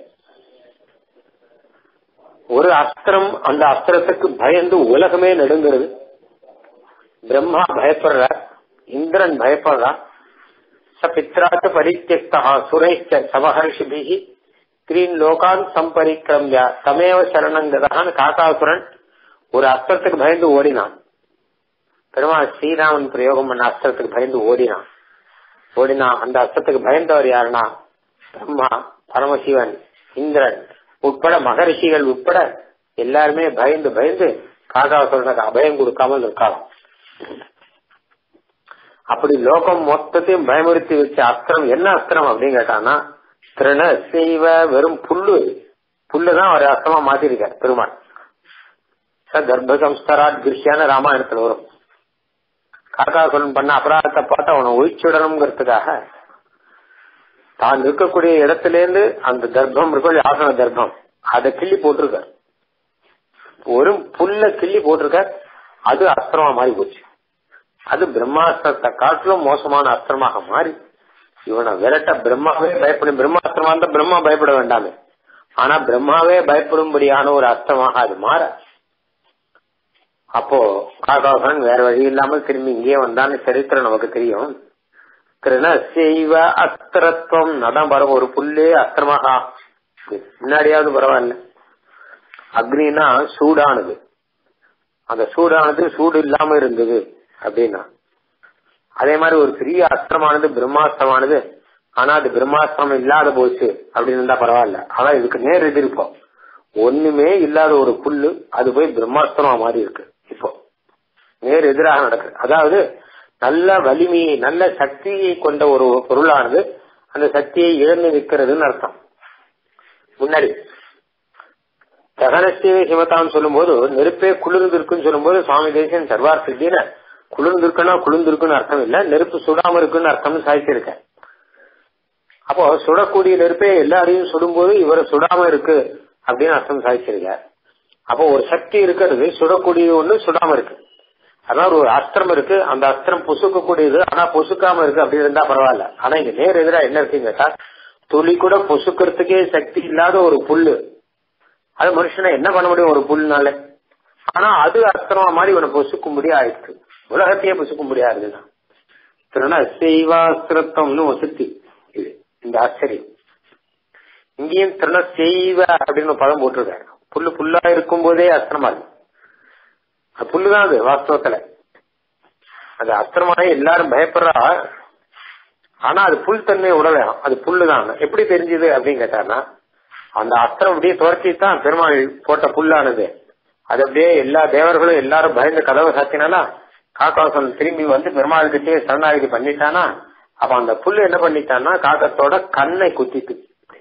ஒரு அஸ்திரம், அந்த அஸ்திரத்துக்கு பயந்து உலகமே நடுங்கிறது. பிரம்மா பயப்படுறார், இந்திரன் பயப்படுறார். ச பித்ராத்து பரித்யக்தா சுரைச்ச சமஹர்ஷிபிஹி ஸ்கிரீன் லோகான் சம்பரிக்கிரம்யா தமேவ சரணங்கதான். காகாசுரன் ஒரு அஸ்திரத்துக்கு பயந்து ஓடினான். பெருமாள் ஸ்ரீராமன் பிரயோகம் பண்ண அஸ்திரத்துக்கு பயந்து ஓடினான். அந்த அஸ்திரத்துக்கு பயந்தவர் யாருன்னா பிரம்மா, பரமசிவன், இந்திரன் உட்பட மகரிஷிகள் உட்பட எல்லாருமே பயந்து பயந்து காகாசுரனுக்கு அபயம் கொடுக்காமல் இருக்கலாம். அப்படி லோகம் மொத்தத்தையும் பயமுறுத்தி வச்ச அஸ்திரம் என்ன அஸ்திரம் அப்படின்னு கேட்டானா திருண செய்வ, வெறும் புல்லுதான் ஒரு அஸ்திரமா மாத்திருக்கார் பெருமாள். கர்ப்ப சம்ஸ்காராத் கிருஷ்யான ராமாயணத்துல வரும். காகாசுரன் பண்ண அபராதத்தை பார்த்து அவனை ஒழிச்சுடணுங்கிறதுக்காக தான் இருக்கக்கூடிய இடத்துல இருந்து அந்த தர்ப்பம் இருக்கும், ஆசன தர்ப்பம், அதை கிள்ளி போட்டிருக்க. ஒரு புல்ல கிள்ளி போட்டிருக்க, அது அஸ்திரமா மாறி போச்சு. அது பிரம்மாஸ்திரத்தை காட்டிலும் மோசமான அஸ்திரமாக மாறி இவனை விரட்ட பிரம்மாவே பயப்படும். பிரம்மாஸ்திரமா இருந்தா பிரம்மா பயப்பட வேண்டாமே, ஆனா பிரம்மாவே பயப்படும்படியான ஒரு அஸ்திரமாக அது மாற. அப்போ காகாசுரன் வேற வழி இல்லாமல் திரும்பி இங்கே வந்தான்னு சரித்திரம் நமக்கு தெரியும். திருணசைவ அஸ்திரத்துவம், அதான் பரவ ஒரு புல்லே அஸ்திரமாக. முன்னாடியாவது பரவாயில்ல. அக்னினா சூடானது, அந்த சூடானது சூடு இல்லாம இருந்தது அப்படின்னா, அதே மாதிரி ஒரு பெரிய அஸ்திரமானது பிரம்மாஸ்திரமானது, ஆனா அது பிரம்மாஸ்திரம் இல்லாத போச்சு அப்படின்னு இருந்தா பரவாயில்ல. ஆனா இதுக்கு நேர் எதிர்ப்போம், ஒண்ணுமே இல்லாத ஒரு புல்லு அது போய் பிரம்மாஸ்திரமா மாறி இருக்கு. இப்போ நேர் எதிராக நடக்குது. அதாவது நல்ல வலிமையை, நல்ல சக்தியை கொண்ட ஒரு பொருளானது அந்த சக்தியை இழந்து நிற்கிறதுன்னு அர்த்தம். முன்னாடி தகனஸ்தே ஹிமதான்னு சொல்லும் போது நெருப்பே குளிர்ந்திருக்குன்னு சொல்லும் போது சுவாமி தேசியன் சர்வார்த்தின குளிர்ந்திருக்குன்னா குளிர்ந்திருக்குன்னு அர்த்தம் இல்ல, நெருப்பு சுடாம இருக்குன்னு அர்த்தம்னு சாதிச்சிருக்க. அப்போ சுடக்கூடிய நெருப்பே எல்லாரையும் சுடும்போது இவரை சுடாம இருக்கு அப்படின்னு அர்த்தம் சாதிச்சிருக்க. அப்போ ஒரு சக்தி இருக்கிறது, சுடக்கூடிய ஒண்ணு சுடாம இருக்கு. அதாவது ஒரு அஸ்திரம் இருக்கு, அந்த அஸ்திரம் பொசுக்க கூடியது, ஆனா பொசுக்காம இருக்கு அப்படி இருந்தா பரவாயில்ல. ஆனா இங்க நேர் எதிரா என்ன இருக்குன்னு கேட்டா துளி கூட பொசுக்கிறதுக்கே சக்தி இல்லாத ஒரு புல்லு, அது மனுஷனை என்ன பண்ண முடியும் ஒரு புல்லுனால? ஆனா அது அஸ்திரமா மாதிரி இவனை பொசுக்கும்படி ஆயிடுச்சு, உலகத்தையே பொசுக்க முடியாதுன்னா திருணசைவாஸ்திரத்தம்னு ஒரு சக்தி. இது இந்த ஆச்சரியம். இங்கேயும் திருணசைவ அப்படின்னு பதம் போட்டிருக்காரு. புல்லு புல்லா இருக்கும் போதே அஸ்திரமா இருக்கு. புல்லுதான் அது வாஸ்தவத்துல, அது அஸ்திரமாக எல்லாரும் பயப்படுறா. ஆனா அது புல் தன்மை உடலாம், அது புல்லுதான். எப்படி தெரிஞ்சது அப்படின்னு கேட்டாருன்னா அந்த அஸ்திரம் அப்படியே துரத்தித்தான் பெருமாள் போட்ட புல்லானது. அது அப்படியே எல்லா தேவர்களும் எல்லாரும் பயந்து கதவை சாத்தினாலா காக்காசன் திரும்பி வந்து பெருமாள் கிட்டே சரணாகதி பண்ணிட்டானா. அப்ப அந்த புல்லு என்ன பண்ணிட்டான்னா காக்கத்தோட கண்ணை குத்திட்டு,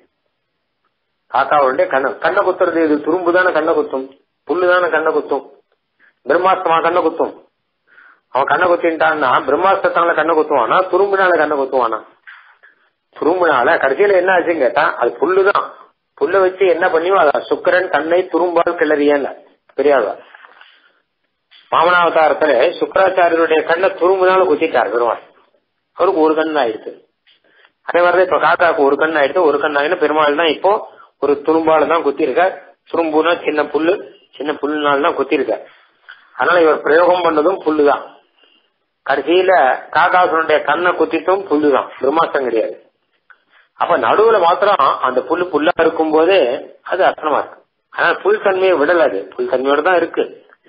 காக்காவுடைய கண்ணை குத்துறது இது துரும்பு தானே கண்ணை குத்தும், புல்லு தானே கண்ணை குத்தும், பிரம்மாஸ்திரமா கண்ணை குத்தும். அவன் கண்ணை குத்தின்ட்டான்னா பிரம்மாஸ்திரத்தால கண்ணை குத்துவானா துரும்புனால கண்ணை குத்துவானா? துரும்புனால. கடைசியில என்ன ஆச்சுன்னு கேட்டா அது புல்லுதான். புல்ல வச்சு என்ன பண்ணியோ அத சுக்கரன் கண்ணை துரும்பால் கிளறியல பெரியாதா. வாமனாவதாரத்துல சுக்கராச்சாரியருடைய கண்ணை துரும்புனால குத்திட்டார் பெருமாள், அவருக்கு ஒரு கண் ஆயிடுச்சு. அதே மாதிரிதான் இப்ப காக்காவுக்கு ஒரு கண் ஆயிடுச்சு. ஒரு கண் ஆயிடுச்சு பெருமாள் தான் இப்போ ஒரு துரும்பால தான் குத்திருக்க. துரும்புனா சின்ன புல்லு, சின்ன புல்லுனால்தான் குத்திருக்க. அதனால இவர் பிரயோகம் பண்ணதும் புல்லுதான். கடைசியில காக்காசுரனுடைய கண்ணை குத்திட்டும் புல்லுதான், பிரம்மாஸ்திரம் கிடையாது. அப்ப நடுவுல மாத்திரம் அந்த புல்லு புல்லா இருக்கும் போதே அது அர்த்தமா இருக்கு. ஆனா புல் தன்மையை விடல, அது புல் தன்மையோட தான் இருக்கு.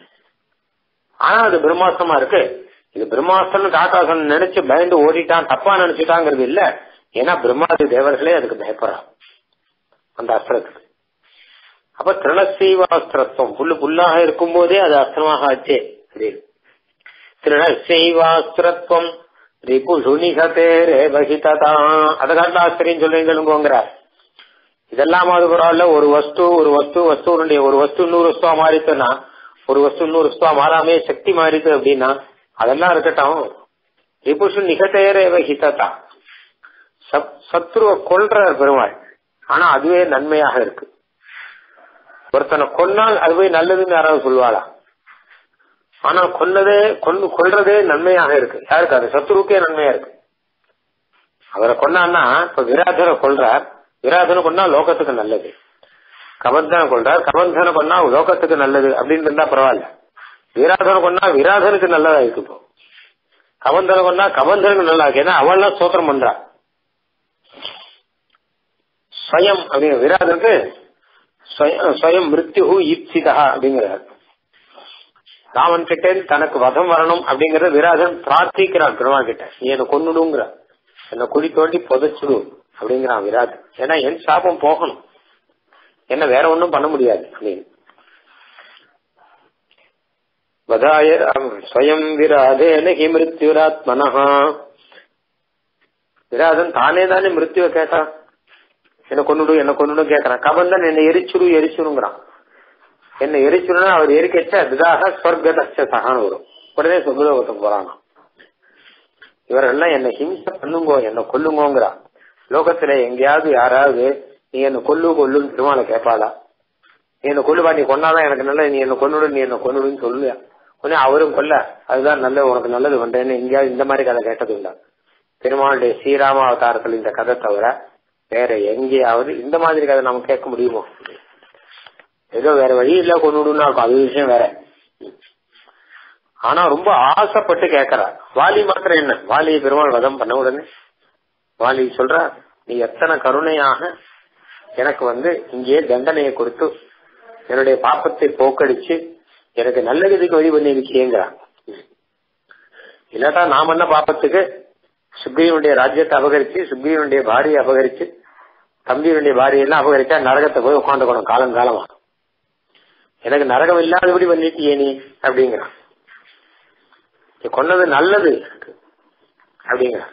ஆனா அது பிரம்மாஸ்திரமா இருக்கு. இது பிரம்மாஸ்திரம் காக்காசுரன் நினைச்சு பயந்து ஓடிட்டான், தப்பா நினைச்சுட்டாங்கிறது இல்ல. ஏன்னா பிரம்மாதி தேவர்களே அதுக்கு பயப்படுறான் அந்த அஸ்திரத்துக்கு. அப்ப திருணசைவாஸ்திரத்துவம், புல்லு புல்லாக இருக்கும் போதே அது அஸ்திரமாக ஆச்சே. திருணசைவாஸ்திரத்துவம் ரிபுஷு நிகதேரே வகிததா. அதை காட்டு ஆச்சரியம் சொல்றீங்கிறார். இதெல்லாம் அது பரவாயில்ல. ஒரு வஸ்துனுடைய ஒரு வஸ்து இன்னொரு வஸ்துவா மாறிட்டுனா, ஒரு வஸ்து இன்னொரு வஸ்துவா மாறாமே சக்தி மாறிட்டு அப்படின்னா அதெல்லாம் இருக்கட்டும். ரிபுஷு நிகதேரே வகிததா, சத்ருவ கொல்றார் பெருமாள். ஆனா அதுவே நன்மையாக இருக்கு. ஒருத்தனை கொன்னால் அதுவே நல்லதுன்னு யாராவது சொல்லுவாளா? ஆனா கொல்றதே நன்மையாக இருக்கு. யாருக்கு? அது சத்துருக்கே நன்மையா இருக்கு. அவரை கொண்டான்னா, இப்ப விராதனை கொல்றார், விராதனை கொண்டா லோகத்துக்கு நல்லது. கபந்தனை கொள்றார், கபந்தனை கொண்டா லோகத்துக்கு நல்லது அப்படின்னு இருந்தா பரவாயில்ல. விராதனை கொண்டா விராதனுக்கு நல்லதா இருக்கு. இப்போ கபந்தனை கொண்டா கபந்தனுக்கு நல்லா இருக்கு. ஏன்னா அவள்லாம் ஸ்தோத்திரம் பண்றா. ஸ்வயம் அப்படிங்கிற விராதனுக்கு ஸ்வயம் மிருத்யு ஈப்சிதா அப்படிங்கிறார். ராமன் கிட்ட தனக்கு வதம் வரணும் அப்படிங்கறத விராதன் பிரார்த்திக்கிறான் பெருமாள் கிட்ட. நீ என்ன கொன்னுடுங்கிற, என்ன குழி தோண்டி புதைச்சுடு அப்படிங்கிறான் விராதன். ஏன்னா என் சாபம் போகணும், என்ன வேற ஒன்னும் பண்ண முடியாது அப்படின்னு. வதாய ஸ்வயம் விராதேன ஹி மிருத்யுராத்மனஹ. விராதன் தானே தானே மிருத்யுவை கேட்டான். என்ன கொன்னுடு கேட்கறான். கபந்தன் என்ன எரிச்சுடுங்கிறான். என்ன எரிச்சுடுனா அவர் எரிக்கச்சா அதுதாக ஸ்வர்கதச்சகான்னு வரும். உடனே சொர்க்கலோகத்துக்கு போறானா. இவரெல்லாம் என்ன ஹிம்சை பண்ணுங்கோ, என்ன கொல்லுங்கோங்கிறா. லோகத்துல எங்கேயாவது யாராவது நீ என்ன கொல்லுன்னு திருமால கேட்பாளா? நீ என்ன கொல்லுவா, நீ கொண்டாதான் எனக்கு நல்ல, நீ என்ன கொன்னுடுன்னு சொல்லுயா. உடனே அவரும் கொல்ல அதுதான் நல்ல, உனக்கு நல்லது பண்றேன்னு எங்கேயாவது இந்த மாதிரி கதை கேட்டது இல்ல. பெருமாளுடைய ஸ்ரீராம அவதாரத்தில் இந்த கதை தவிர வேற எங்கேயாவது இந்த மாதிரி கதை நம்ம கேட்க முடியுமோ? ஏதோ வேற வழி இல்ல கொண்டுடுன்னா இருக்கும், அது விஷயம் வேற. ஆனா ரொம்ப ஆசைப்பட்டு கேட்கறா. வாலி மாத்திரம் என்ன, வாலியை பெருமாள் வதம் பண்ண உடனே வாலி சொல்ற, நீ எத்தனை கருணையாக எனக்கு இங்கே தண்டனையை கொடுத்து என்னுடைய பாப்பத்தை போக்கடிச்சு எனக்கு நல்ல கதிக்கு வழி பண்ணி இருக்கேங்கிறான். இல்லாட்டா நாம் என்ன பாப்பத்துக்கு சுக்ரீவனுடைய ராஜ்யத்தை அபகரிச்சு, சுக்ரீவனுடைய பாரியை அபகரிச்சு, தம்பியினுடைய பாரியெல்லாம் அபகரிச்சா நரகத்தை போய் உட்காந்துக்கணும் காலமா. எனக்கு நரகம் இல்லாதபடி பண்ணிட்டியே நீ அப்படிங்கிறான். கொன்னது நல்லது அப்படிங்கிறான்.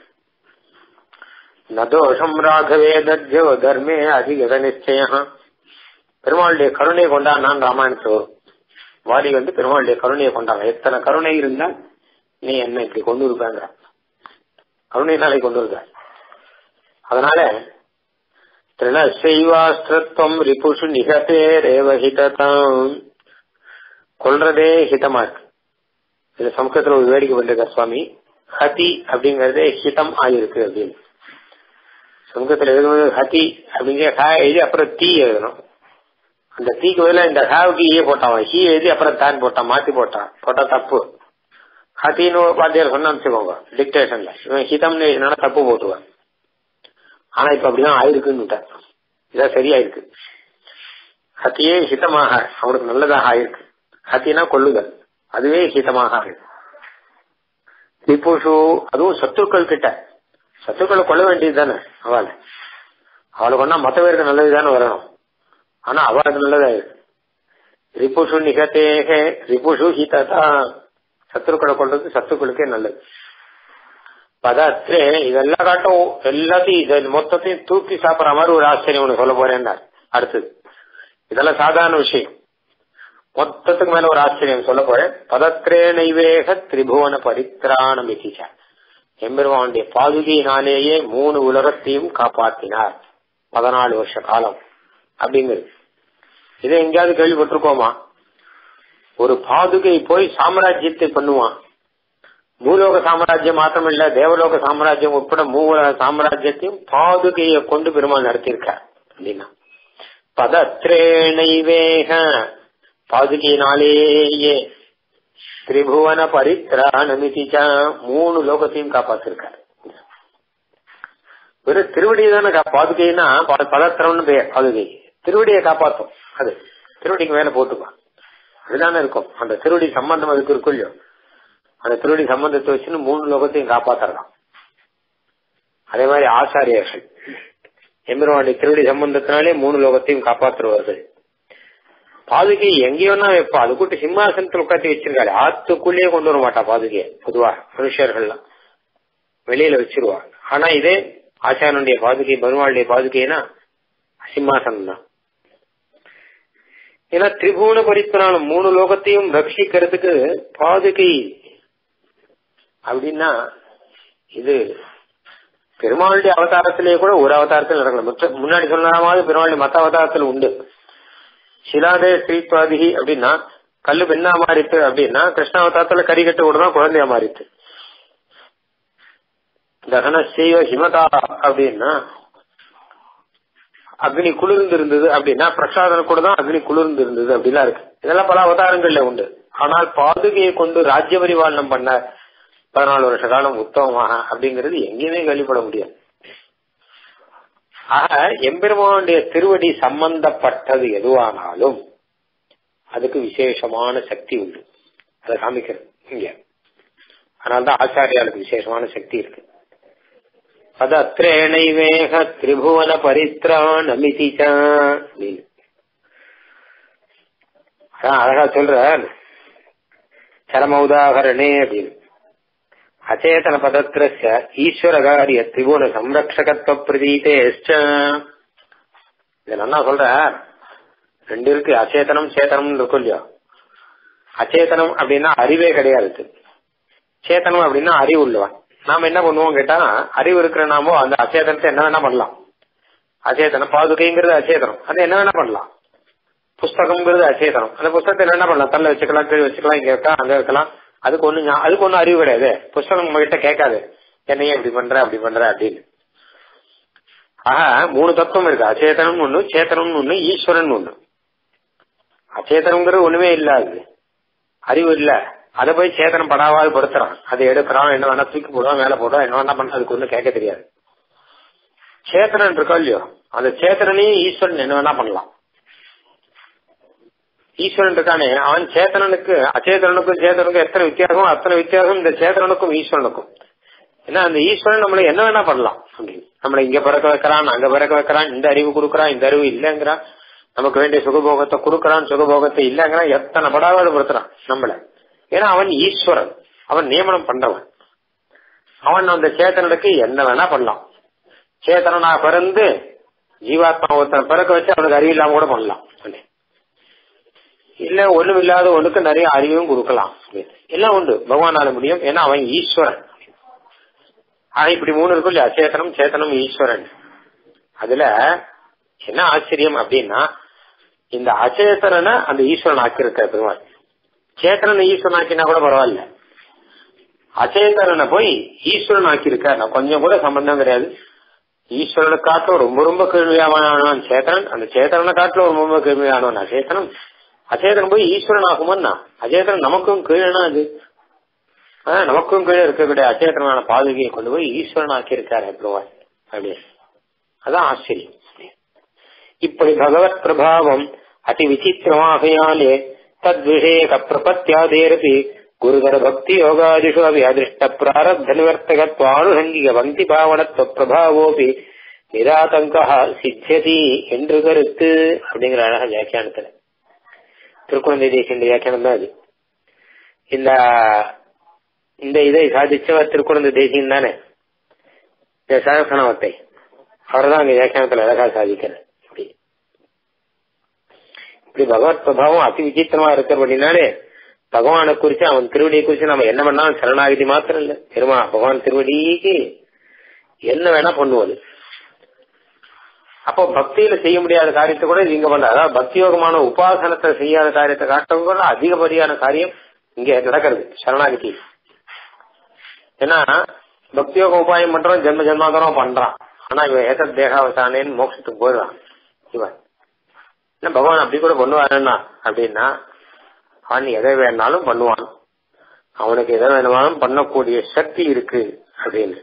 நதோஷம் ராகவே தத்யோ தர்மே அதிகத நிச்சயம். பெருமாளுடைய கருணையை கொண்டான் ராமாயணத்து வரும். வாலி பெருமாளுடைய கருணையை கொண்டாங்க. எத்தனை கருணை இருந்தா நீ என்ன இப்படி கொண்டு இருப்பாங்க, கருணையினாலே கொண்டு இருக்க. அதனால திரணசைவாஸ்திரத்துவம் ரிபுஷு நிகதே ரேவஹிதம். கொல்றதே ஹிதமா இருக்கு. இது சமஸ்கிருதத்துல ஒரு வேடிக்கை பண்ணிருக்க சுவாமி. ஹதி அப்படிங்கறதே ஹிதம் ஆயிருக்கு அப்படின்னு சமஸ்கிருதத்துல எழுதும்போது ஹதி அப்படிங்கிற ஹா எழுதி அப்புறம் தீ எழுதணும். அந்த தீக்கு பதிலாக இந்த ஹாவுக்கு ஈ போட்டான், ஹீ எழுதி அப்புறம் தான் போட்டான், மாத்தி போட்டா தப்பு. ஹத்தின்னு வாத்தியார் சொன்னா வச்சுக்கோங்க டிக்டேஷன்ல, இவன் ஹிதம்னு எழுதினா தப்பு போட்டுவான். ஆனா இப்ப அப்படிதான் ஆயிருக்குன்னு இதான் சரியாயிருக்கு. ஹத்தியே ஹிதமாக அவனுக்கு நல்லதாக ஆயிருக்கு. ஹத்தினா கொள்ளுதல், அதுவே ஹிதமாக ஆயிருக்கு. ரிபுஷு அதுவும் சத்துருக்கள் கிட்ட, சத்துருக்களை கொள்ள வேண்டியது தானே அவளுக்கு ஒன்னா மற்ற பேருக்கு நல்லது தானே வரணும். ஆனா அவளுக்கு நல்லதாயிருக்கு. ரிபுஷு நிகத்தேக ரிபுஷு ஹிததா. சத்துருக்களை கொள்றது சத்துருக்களுக்கே நல்லது. பதத்திலே இதெல்லாம் காட்டும் எல்லாத்தையும் இதை மொத்தத்தையும் தூக்கி சாப்பிடற மாதிரி ஒரு ஆச்சரியம் ஒண்ணு சொல்ல போறேன் அடுத்தது. இதெல்லாம் சாதாரண விஷயம், மொத்தத்துக்கு மேல ஒரு ஆச்சரியம் சொல்ல போறேன். பதத்திரே நைவேக திரிபுவன பரித்ராணம் எத்திச்சா. எம்பெருமானுடைய பாதுகையினாலேயே 3 உலகத்தையும் காப்பாற்றினார் 14 வருஷ காலம் அப்படிங்கிறது. இதை எங்கேயாவது கேள்விப்பட்டிருக்கோமா? ஒரு பாதுகை போய் சாம்ராஜ்யத்தை பண்ணுவான். பூலோக சாம்ராஜ்யம் மாத்திரம் இல்ல, தேவலோக சாம்ராஜ்யம் உட்பட 3 சாம்ராஜ்யத்தையும் பாதுகையை கொண்டு பெருமாள் நடத்தியிருக்கார் அப்படின்னா பதத்ரேணைவேக பாதுகையினாலேயே திரிபுவன பரித்ராணமிதிச்ச 3 லோகத்தையும் காப்பாத்திருக்காரு. வெறும் திருவடியை தானே பாதுகைன்னா பதத்திரம்னு பேர். பாதுகை திருவடியை காப்பாற்றும். அது திருவடிக்கு மேல போட்டுப்பான், அதுதானே இருக்கும். அந்த திருவடி சம்பந்தம் அதுக்கு இருக்கும் இல்லையோ, அந்த திருவடி சம்பந்தத்தை வச்சுன்னு 3 லோகத்தையும் காப்பாத்தரலாம். அதே மாதிரி ஆச்சாரியர்கள் எம்பெருமானுடைய திருவடி சம்பந்தத்தினாலே 3 லோகத்தையும் காப்பாற்றுவார்கள். பாதுகை எங்கேயோன்னா வைப்பா, அது கூட்டு சிம்மாசனத்தில் உட்காந்து வச்சிருக்காரு. ஆத்துக்குள்ளேயே கொண்டு வர மாட்டா பாதுகையை. பொதுவா மனுஷர்கள்லாம் வெளியில வச்சிருவா. ஆனா இதே ஆச்சாரனுடைய பாதுகை, பெருமாளுடைய பாதுகைனா சிம்மாசனம் தான். ஏன்னா திரிபுவன பரித்ராணம் 3 லோகத்தையும் ரட்சிக்கிறதுக்கு பாதுகை அப்படின்னா இது பெருமாளுடைய அவதாரத்திலேயே கூட ஒரு அவதாரத்தில் நடக்கல. முன்னாடி சொன்னாவது பெருமாளுடைய மத்த அவதாரத்தில் உண்டு. சிலாதே ஸ்ரீத்வாதிகி அப்படின்னா கல்லு பெண்ணா மாறித்து அப்படின்னா கிருஷ்ணாவதாரத்துல கறிகட்டு கூடதான் குழந்தையா மாறித்து. தகனசெய்வ ஹிமதா அப்படின்னா அக்னி குளிர்ந்து இருந்தது அப்படின்னா பிரசாதன கூட தான் அக்னி குளிர்ந்து இருந்தது அப்படிலாம் இருக்கு. இதெல்லாம் பல அவதாரங்கள்ல உண்டு. ஆனால் பாதுகையை கொண்டு ராஜ்ய பரிபாலனம் பண்ண 14 வருஷ காலம் உத்தமமாக அப்படிங்கிறது எங்கேயுமே கேள்விப்பட முடியாது. ஆக எம்பெருமானுடைய திருவடி சம்பந்தப்பட்டது எதுவானாலும் அதுக்கு விசேஷமான சக்தி உண்டு. அதை காமிக்கிறது இங்க. அதனால்தான் ஆச்சாரியாளுக்கு விசேஷமான சக்தி இருக்கு. பதத்ரேணைவேக திரிபுவன பரித்ராணமிதி அழகா சொல்ற சரம உதாகரணே அப்படின்னு. அச்சேதன பதத்திரஸ்ய ஈஸ்வர காரிய திரிபுவன சம்ரக்ஷகத்துவ பிரதீதேஷ்ச. இத நல்லா சொல்ற. ரெண்டு இருக்கு, அச்சேதனம் சேத்தனம் இருக்கும் இல்லையா. அச்சேதனம் அப்படின்னா அறிவே கிடையாது. சேத்தனம் அப்படின்னா அறிவு உள்ளவன். நாம என்ன பண்ணுவோம் கேட்டா, அறிவு இருக்கிற நாமோ அந்த அச்சேதனத்தை என்ன வேணா பண்ணலாம். அச்சேதனம் பாதுகைங்கிறது அச்சேதனம், அது என்ன வேணா பண்ணலாம். புஸ்தகம்ங்கிறது அச்சேதனம், அந்த புஸ்தகத்தை என்ன பண்ணலாம், தள்ள வச்சுக்கலாம், கீழே வச்சுக்கலாம், இங்க வைக்கலாம், அங்க வைக்கலாம். அதுக்கு ஒன்னும் அறிவு கிடையாது. புஸ்தகம் நம்ம கிட்ட கேட்காது என்னையே இப்படி பண்ற அப்படி பண்ற அப்படின்னு. ஆக 3 தத்துவம் இருக்கு. அச்சேதனம் ஒண்ணு, சேத்தனம் ஒண்ணு, ஈஸ்வரன் ஒண்ணு. அச்சேதனம்ங்கிறது ஒண்ணுமே இல்லாது, அறிவு இல்ல. அதை போய் சேத்தனம் படாவாது படுத்துறான். அதை எடுக்கிறான், என்ன வேணா தூக்கி போடுவான், மேல போடுவான், என்ன வேணா பண்ண, அதுக்கு ஒண்ணு கேட்க தெரியாது. சேத்தனன் இருக்கா இல்லையோ, அந்த சேத்தனையும் ஈஸ்வரன் என்ன வேணா பண்ணலாம். ஈஸ்வரன் இருக்கானே, அவன் சேத்தனனுக்கு அச்சேதனனுக்கும் சேத்தனுக்கும் எத்தனை வித்தியாசம், அத்தனை வித்தியாசம் இந்த சேத்தனனுக்கும் ஈஸ்வரனுக்கும். ஏன்னா அந்த ஈஸ்வரன் நம்மள என்ன வேணா பண்ணலாம் அப்படின்னு. நம்மளை இங்க பிறக்க வைக்கிறான், அங்க பிறக்க வைக்கிறான், இந்த அறிவு கொடுக்கறான், இந்த அறிவு இல்லங்கிறான், நமக்கு வேண்டிய சுகபோகத்தை கொடுக்கறான், சுகபோகத்தை இல்லங்கிறான், எத்தனை படாவது படுத்துறான் நம்மள. ஏன்னா அவன் ஈஸ்வரன், அவன் நியமனம் பண்றவன். அவன் அந்த சேத்தனுக்கு என்ன வேணா பண்ணலாம். சேத்தனா பிறந்து ஜீவாத்மா ஒருத்தன் பிறக்க வச்சு அவனுக்கு அறிவு இல்லாம கூட பண்ணலாம். இல்ல ஒண்ணும் இல்லாத ஒண்ணுக்கு நிறைய அறிவும் கொடுக்கலாம். எல்லாம் உண்டு, பகவானால முடியும். ஏன்னா அவன் ஈஸ்வரன். ஆனா இப்படி 3 இருக்கும் இல்லையா, அச்சேதனம் சேத்தனம் ஈஸ்வரன். அதுல என்ன ஆச்சரியம் அப்படின்னா, இந்த அச்சேதனை அந்த ஈஸ்வரன் ஆக்கியிருக்க பெருமாள். சேத்தனனை ஈஸ்வரன் ஆக்கினா கூட பரவாயில்ல, அச்சேதனனை போய் ஈஸ்வரன் ஆக்கியிருக்க கொஞ்சம் கூட சம்பந்தம் கிடையாது. ஈஸ்வரனை காட்டிலும் ரொம்ப ரொம்ப கேள்வியானவன் சேத்தனன், அந்த சேத்தனனை காட்டிலும் ரொம்ப ரொம்ப கேள்வியானவன் அச்சேதனம். அச்சேதனம் போய் ஈஸ்வரன் ஆகுமோன்னா, அச்சேதனம் நமக்கும் கீழனா அது. நமக்கும் கீழே இருக்கக்கூடிய அச்சேதனமான பாதுகையை கொண்டு போய் ஈஸ்வரன் ஆக்கியிருக்காரு பெருமாள் அப்படின்னு. அதான் ஆச்சரியம். இப்படி பகவத் பிரபாவம் அதி விசித்திரமாகையாலே தத்விஷேக பிரபத்தியாதேரபி குருதர பக்தி யோகாதிஷு அபி அதிருஷ்ட பிராரப்த நிவர்த்தகத்வானுஹங்கிக பக்தி பாவனத்துவ பிரபாவோபி நிராதங்கா சித்தியதி என்று கருத்து அப்படிங்கிற அழக வியாக்கியானத்துல திருக்குழந்தை தேசிய வியாக்கியானம் தான் அது. இந்த இதை சாதிச்சவர் திருக்குழந்தை தேசியம் தானே, இந்த சகசனவத்தை அவர்தான் அந்த வியாக்கியானத்துல அழகா சாதிக்கிறார். இப்படி பகவத் பிரபாவம் அதி விசித்திரமா இருக்கிறபடினாலே பகவானை குறிச்சு அவன் திருவடியை குறிச்சு நம்ம என்ன பண்ணாலும் சரணாகதி மாத்திரம் இல்ல, பெருமா பகவான் திருவடிக்கு என்ன வேணா பண்ணுவது. அப்போ பக்தியில செய்ய முடியாத காரியத்தை கூட இங்க பண்ற, அதாவது பக்தியோகமான உபாசனத்தை செய்யாத காரியத்தை காட்டவும் கூட அதிகப்படியான காரியம் இங்க நடக்கிறது சரணாகதி. ஏன்னா பக்தியோக உபாயம் பண்றோம், ஜென்ம ஜென்மாந்தரம் பண்றான். ஆனா இவன் ஏத்த தேகாவசானேன்னு மோட்சத்துக்கு போயிடுறான். இவன் பகவான் அப்படி கூட பண்ணுவாருன்னா அப்படின்னா, அவன் எதை வேணாலும் பண்ணுவான், அவனுக்கு எதை வேணுமாலும் பண்ணக்கூடிய சக்தி இருக்கு அப்படின்னு.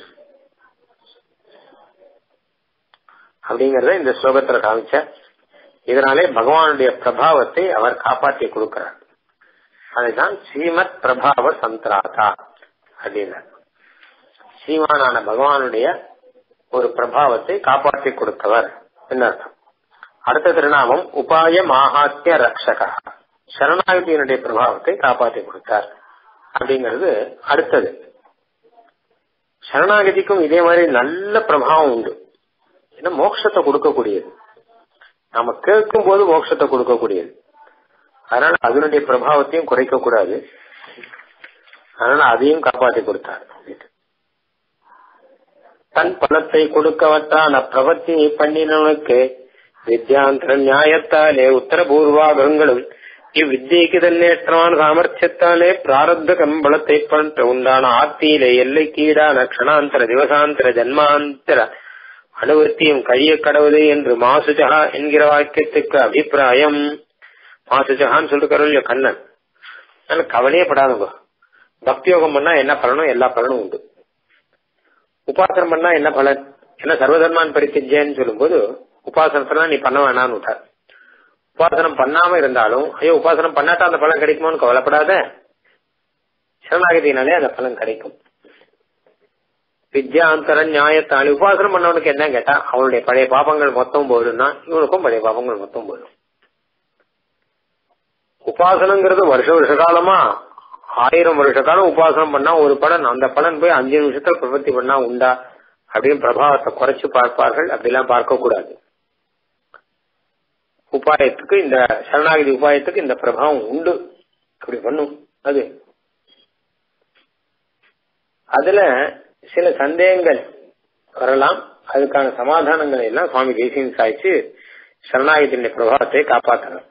அப்படிங்கறத இந்த ஸ்லோகத்துல காமிச்ச. இதனாலே பகவானுடைய பிரபாவத்தை அவர் காப்பாற்றி கொடுக்கிறார். அதுதான் ஸ்ரீமத் பிரபாவ சந்திராதா அப்படின்னா, ஸ்ரீமானான பகவானுடைய ஒரு பிரபாவத்தை காப்பாற்றி கொடுத்தவர் என்ன அர்த்தம். அடுத்த திருநாமம் உபாய மாஹாத்திய ரக்ஷகா, சரணாகதியினுடைய பிரபாவத்தை காப்பாற்றி கொடுத்தார் அப்படிங்கிறது அடுத்தது. சரணாகதிக்கும் இதே மாதிரி நல்ல பிரபாவம் உண்டு. ஏன்னா மோட்சத்தை கொடுக்கக்கூடியது, நாம கேட்கும் போது மோட்சத்தை கொடுக்கக்கூடியது. அதனால அதனுடைய பிரபாவத்தையும் குறைக்க கூடாது. அதனால அதையும் காப்பாற்றி கொடுத்தார். தன் பலத்தை கொடுக்கவற்றான பிரவர்த்தியை பண்ணினவனுக்கு வித்யாந்தர நியாயத்தாலே உத்தரபூர்வாகங்களும் இவ்வித்தியைக்கு தன்னேற்றமான சாமர்த்தியத்தாலே பிராரப்த கம்பளத்தை பண்ற உண்டான ஆத்தியிலே எல்லைக்கீடான க்ஷணாந்தர திவசாந்தர ஜன்மாந்தர அனுவர்த்தியும் கைய கடவுளே என்று மாசுஜகா என்கிற வாக்கியத்துக்கு அபிப்பிராயம். மாசுஜகான்னு சொல்லிருக்காரு கண்ணன். அதனால கவலையே படாதுங்க. பக்தியோகம் பண்ணா என்ன பலனும் எல்லா பலனும் உண்டு. உபாசனம் பண்ணா என்ன பலன்? என்ன சர்வதர்மான் பரித்தியஜேன்னு சொல்லும் போது உபாசனத்தெல்லாம் நீ பண்ண வேணான்னு விட்டார். உபாசனம் பண்ணாம இருந்தாலும் ஐயோ உபாசனம் பண்ணாட்டா அந்த பலன் கிடைக்குமோன்னு கவலைப்படாத, சரணாகதினாலே அந்த பலன் கிடைக்கும். வித்யாந்தர நியாயத்தாலே உபாசனம் பண்ணவனுக்கு என்ன கேட்டா அவனுடைய பழைய பாபங்கள் மொத்தம் போயிடும்னா இவனுக்கும் பழைய பாபங்கள் மொத்தம் போயிடும். உபாசனங்கிறது வருஷ காலமா 1000 வருஷ காலம் உபாசனம் பண்ணா ஒரு பலன், அந்த பலன் போய் 5 நிமிஷத்துல பிரவர்த்தி பண்ணா உண்டா அப்படின்னு பிரபாவத்தை குறைச்சு பார்ப்பார்கள். அப்படிலாம் பார்க்க கூடாது. உபாயத்துக்கு இந்த சரணாகதி உபாயத்துக்கு இந்த பிரபாவம் உண்டு. அப்படி பண்ணும். அதுல சில சந்தேகங்கள் வரலாம். அதுக்கான சமாதானங்களை எல்லாம் சுவாமி தேசிகன் சாய்ச்சி சரணாகதியின் பிரபாவத்தை காப்பாற்றலாம்.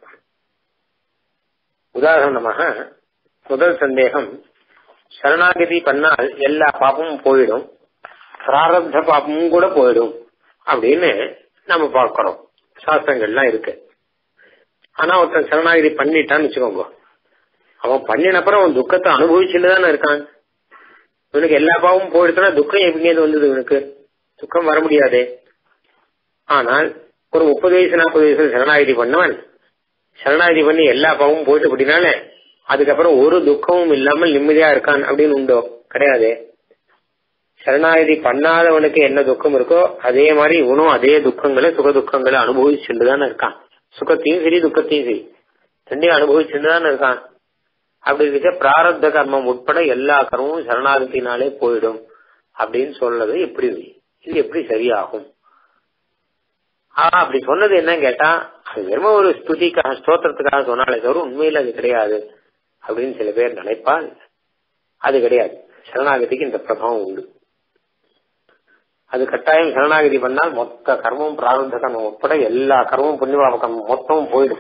உதாரணமாக முதல் சந்தேகம், சரணாகதி பண்ணால் எல்லா பாப்பமும் போயிடும், பிராரப்த பாப்பமும் கூட போயிடும் அப்படின்னு நம்ம பார்க்கிறோம். சாஸ்திரங்கள்லாம் இருக்கு. ஆனா ஒருத்தன் சரணாகதி பண்ணிட்டான்னு வச்சுக்கோங்க, அவன் பண்ணினப்புறம் அவன் துக்கத்தை அனுபவிச்சுட்டு தானே இருக்கான். இவனுக்கு எல்லா பாவமும் போயிடுச்சுன்னா துக்கம் எப்படிங்க வந்தது? இவனுக்கு துக்கம் வர முடியாதே. ஆனால் ஒரு 30 வயசு 40 வயசு சரணாகதி பண்ணவன் சரணாகதி பண்ணி எல்லா பாவமும் போயிட்டு அப்படின்னாலே அதுக்கப்புறம் ஒரு துக்கமும் இல்லாமல் நிம்மதியா இருக்கான் அப்படின்னு உண்டோ? கிடையாது. சரணாகதி பண்ணாதவனுக்கு என்ன துக்கம் இருக்கோ அதே மாதிரி இவனும் அதே துக்கங்களை சுக துக்கங்களை அனுபவிச்சுட்டுதானே இருக்கான். சுகத்தையும் சரி துக்கத்தையும் சரி ரெண்டையும் அனுபவிச்சுட்டுதானே இருக்கான். அப்படி இருக்க பிராரப்த கர்மம் உட்பட எல்லா கர்மமும் சரணாகத்தினாலே போயிடும் அப்படின்னு சொன்னது எப்படி, இது எப்படி சரியாகும்? அப்படி சொன்னது என்னன்னு கேட்டா அது வெறும் ஒரு ஸ்துதிக்காக ஸ்தோத்திரத்துக்காக சொன்னாலே தவிர உண்மையில அது கிடையாது அப்படின்னு சில பேர் நினைப்பால். அது கிடையாது. சரணாகதிக்கு இந்த பிரபாவம் உண்டு. அது கட்டாயம் சரணாகதி பண்ணால் மொத்த கர்மம் பிராரப்த கர்மம் உட்பட எல்லா கர்மமும் புண்ணியபாப கர்மம் மொத்தமும் போயிடும்.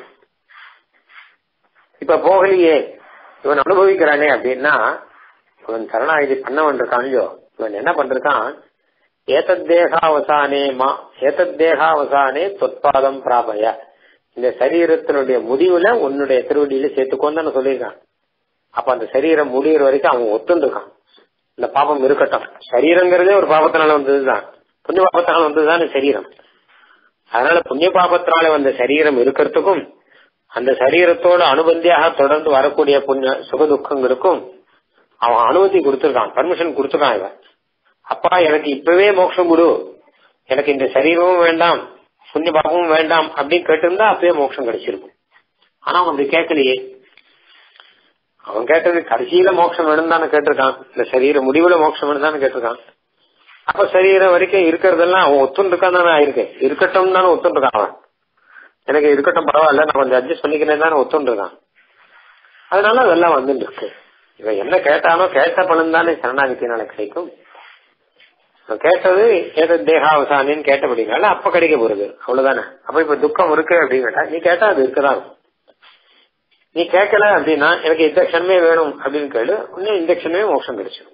இப்ப போகலையே இவன் அனுபவிக்கிறானே அப்படின்னா இவன் சரணாகதி பண்ணவன் இருக்கான் இல்லையோ, இவன் என்ன பண்றான், ஏதத்தேகாவசானே தொற்பாதம் பிராபய, இந்த சரீரத்தினுடைய முடிவுல உன்னுடைய திருவடியில சேர்த்துக்கோன்னு சொல்லியிருக்கான். அப்ப அந்த சரீரம் முடிகிற வரைக்கும் அவன் ஒத்துருக்கான். இந்த பாபம் இருக்கட்டும். சரீரங்கிறதே ஒரு பாபத்தினால வந்ததுதான், புண்ணிய பாபத்தினால வந்ததுதான் சரீரம். அதனால புண்ணிய பாபத்தினால வந்த சரீரம் இருக்கிறதுக்கும் அந்த சரீரத்தோட அனுபந்தியாக தொடர்ந்து வரக்கூடிய புண்ணிய சுக துக்கங்களுக்கும் அவன் அனுமதி கொடுத்திருக்கான், பர்மிஷன் கொடுத்திருக்கான். இவன் அப்பா எனக்கு இப்பவே மோட்சம் கொடு, எனக்கு இந்த சரீரமும் வேண்டாம் புண்ணிய பாபமும் வேண்டாம் அப்படின்னு கேட்டிருந்தா அப்பவே மோட்சம் கிடைச்சிருக்கும். ஆனா அவன் அப்படி கேட்கலையே. அவன் கேட்டது கடைசியில மோட்சம் வேணும் தானே கேட்டிருக்கான், இந்த சரீர முடிவுல மோட்சம் வேணும் தானே கேட்டிருக்கான். அப்ப சரீரம் வரைக்கும் இருக்கிறதெல்லாம் அவன் ஒத்துருக்கான் தானே ஆயிருக்கு. இருக்கட்டும் தானே ஒத்துருக்கான். அவன் எனக்கு இருக்கட்டும் பரவாயில்ல நான் கொஞ்சம் அட்ஜஸ்ட் பண்ணிக்கிறேன் தானே ஒத்துருக்கான். அதனால அதெல்லாம் வந்துட்டு இருக்கு. இவன் என்ன கேட்டானோ கேட்ட பலன் தானே சரணாகத்தினால கிடைக்கும். கேட்டது ஏதோ தேகாவசானின்னு கேட்டபடினால அப்ப கிடைக்க போறது அவ்வளவுதானே. அப்ப இப்ப துக்கம் இருக்கு அப்படின்னு கேட்டா நீ கேட்டா அது இருக்குதான். நீ கேட்கல அப்படின்னா எனக்கு இந்த க்ஷணமே வேணும் அப்படின்னு கேளு, இன்னும் இந்த க்ஷணமே மோட்சம் கிடைச்சிடும்.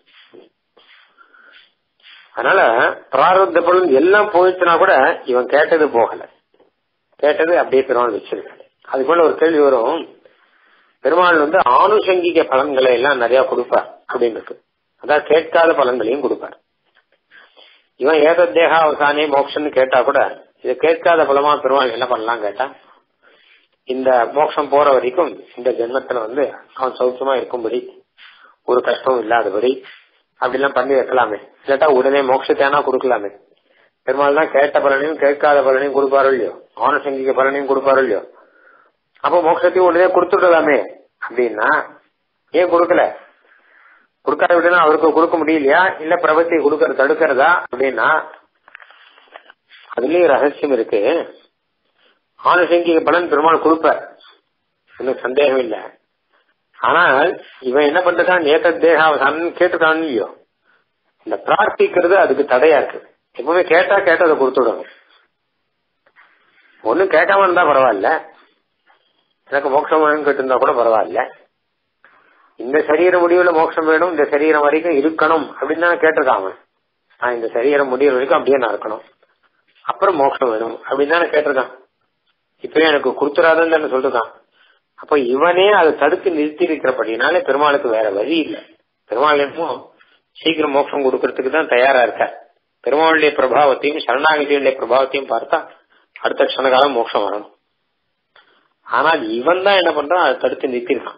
அதனால பிராரப்த பலன் எல்லாம் போயிடுச்சுன்னா கூட இவன் கேட்டது போகல, கேட்டது அப்படியே பெருமாள் வச்சிருக்காரு. அது போல ஒரு கேள்வி வரும், பெருமாள் ஆனுஷங்கிக பலன்களை எல்லாம் நிறைய கொடுப்பார் அப்படின்னு இருக்கு. அதாவது கேட்காத பலன்களையும் கொடுப்பார். இவன் ஏதத்தேகாவசானே மோட்சம்னு கேட்டா கூட இதை கேட்காத பலமா பெருமாள் என்ன பண்ணலாம் கேட்டா, இந்த மோட்சம் போற வரைக்கும் இந்த ஜென்மத்துல அவன் சௌக்கியமா இருக்கும்படி ஒரு கஷ்டம் இல்லாதபடி அப்படிலாம் பண்ணி வைக்கலாமே. கேட்டா உடனே மோட்சத்தேனா கொடுக்கலாமே. பெருமாள் தான் கேட்ட பலனையும் கேட்காத பலனையும் கொடுப்பாரோ இல்லையோ, ஆனுஷங்கிக பலனையும் கொடுப்பாரோ இல்லையோ. அப்ப மோட்சத்தையும் உடனே கொடுத்துடலாமே அப்படின்னா ஏன் கொடுக்கல? கொடுக்காத விடனா அவருக்கு கொடுக்க முடியலையா, இல்ல பிரபத்தை கொடுக்கறது தடுக்கிறதா அப்படின்னா அதுலயும் ரகசியம் இருக்கு. ஆனுஷங்கிக பலன் பெருமாள் கொடுப்பார், எனக்கு சந்தேகம் இல்லை. ஆனால் இவன் என்ன பண்றான், ஏதத்தேகாவசானம் கேட்டுக்கான் இல்லையோ, இந்த பிரார்த்திக்கிறது அதுக்கு தடையா இருக்கு. எப்பவுமே கேட்டதை கொடுத்துடணும். ஒன்னும் கேட்காம இருந்தா பரவாயில்ல, எனக்கு மோட்சம் வேணும்னு கேட்டிருந்தா கூட பரவாயில்ல. இந்த சரீர முடிவுல மோட்சம் வேணும், இந்த சரீரம் வரைக்கும் இருக்கணும் அப்படின்னு தான் கேட்டிருக்காங்க. நான் இந்த சரீரம் முடிவு வரைக்கும் அப்படியே நான் இருக்கணும், அப்புறம் மோட்சம் வேணும் அப்படின்னு தானே கேட்டிருக்கான். இப்பவே எனக்கு கொடுத்துறாதுன்னு தானே சொல்லிருக்கான். அப்ப இவனே அதை தடுத்து நிறுத்தி இருக்கிறபடினாலே பெருமாளுக்கு வேற வழி இல்லை. பெருமாள் என்னமோ சீக்கிரம் மோட்சம் கொடுக்கறதுக்கு தான் தயாரா இருக்க. பெருமாளுடைய பிரபாவத்தையும் சரணாகதியுடைய பிரபாவத்தையும் பார்த்தா அடுத்த க்ஷண காலம் மோட்சம் வரணும். ஆனால் இவன் தான் என்ன பண்றான், அதை தடுத்து நிறுத்திருக்கான்.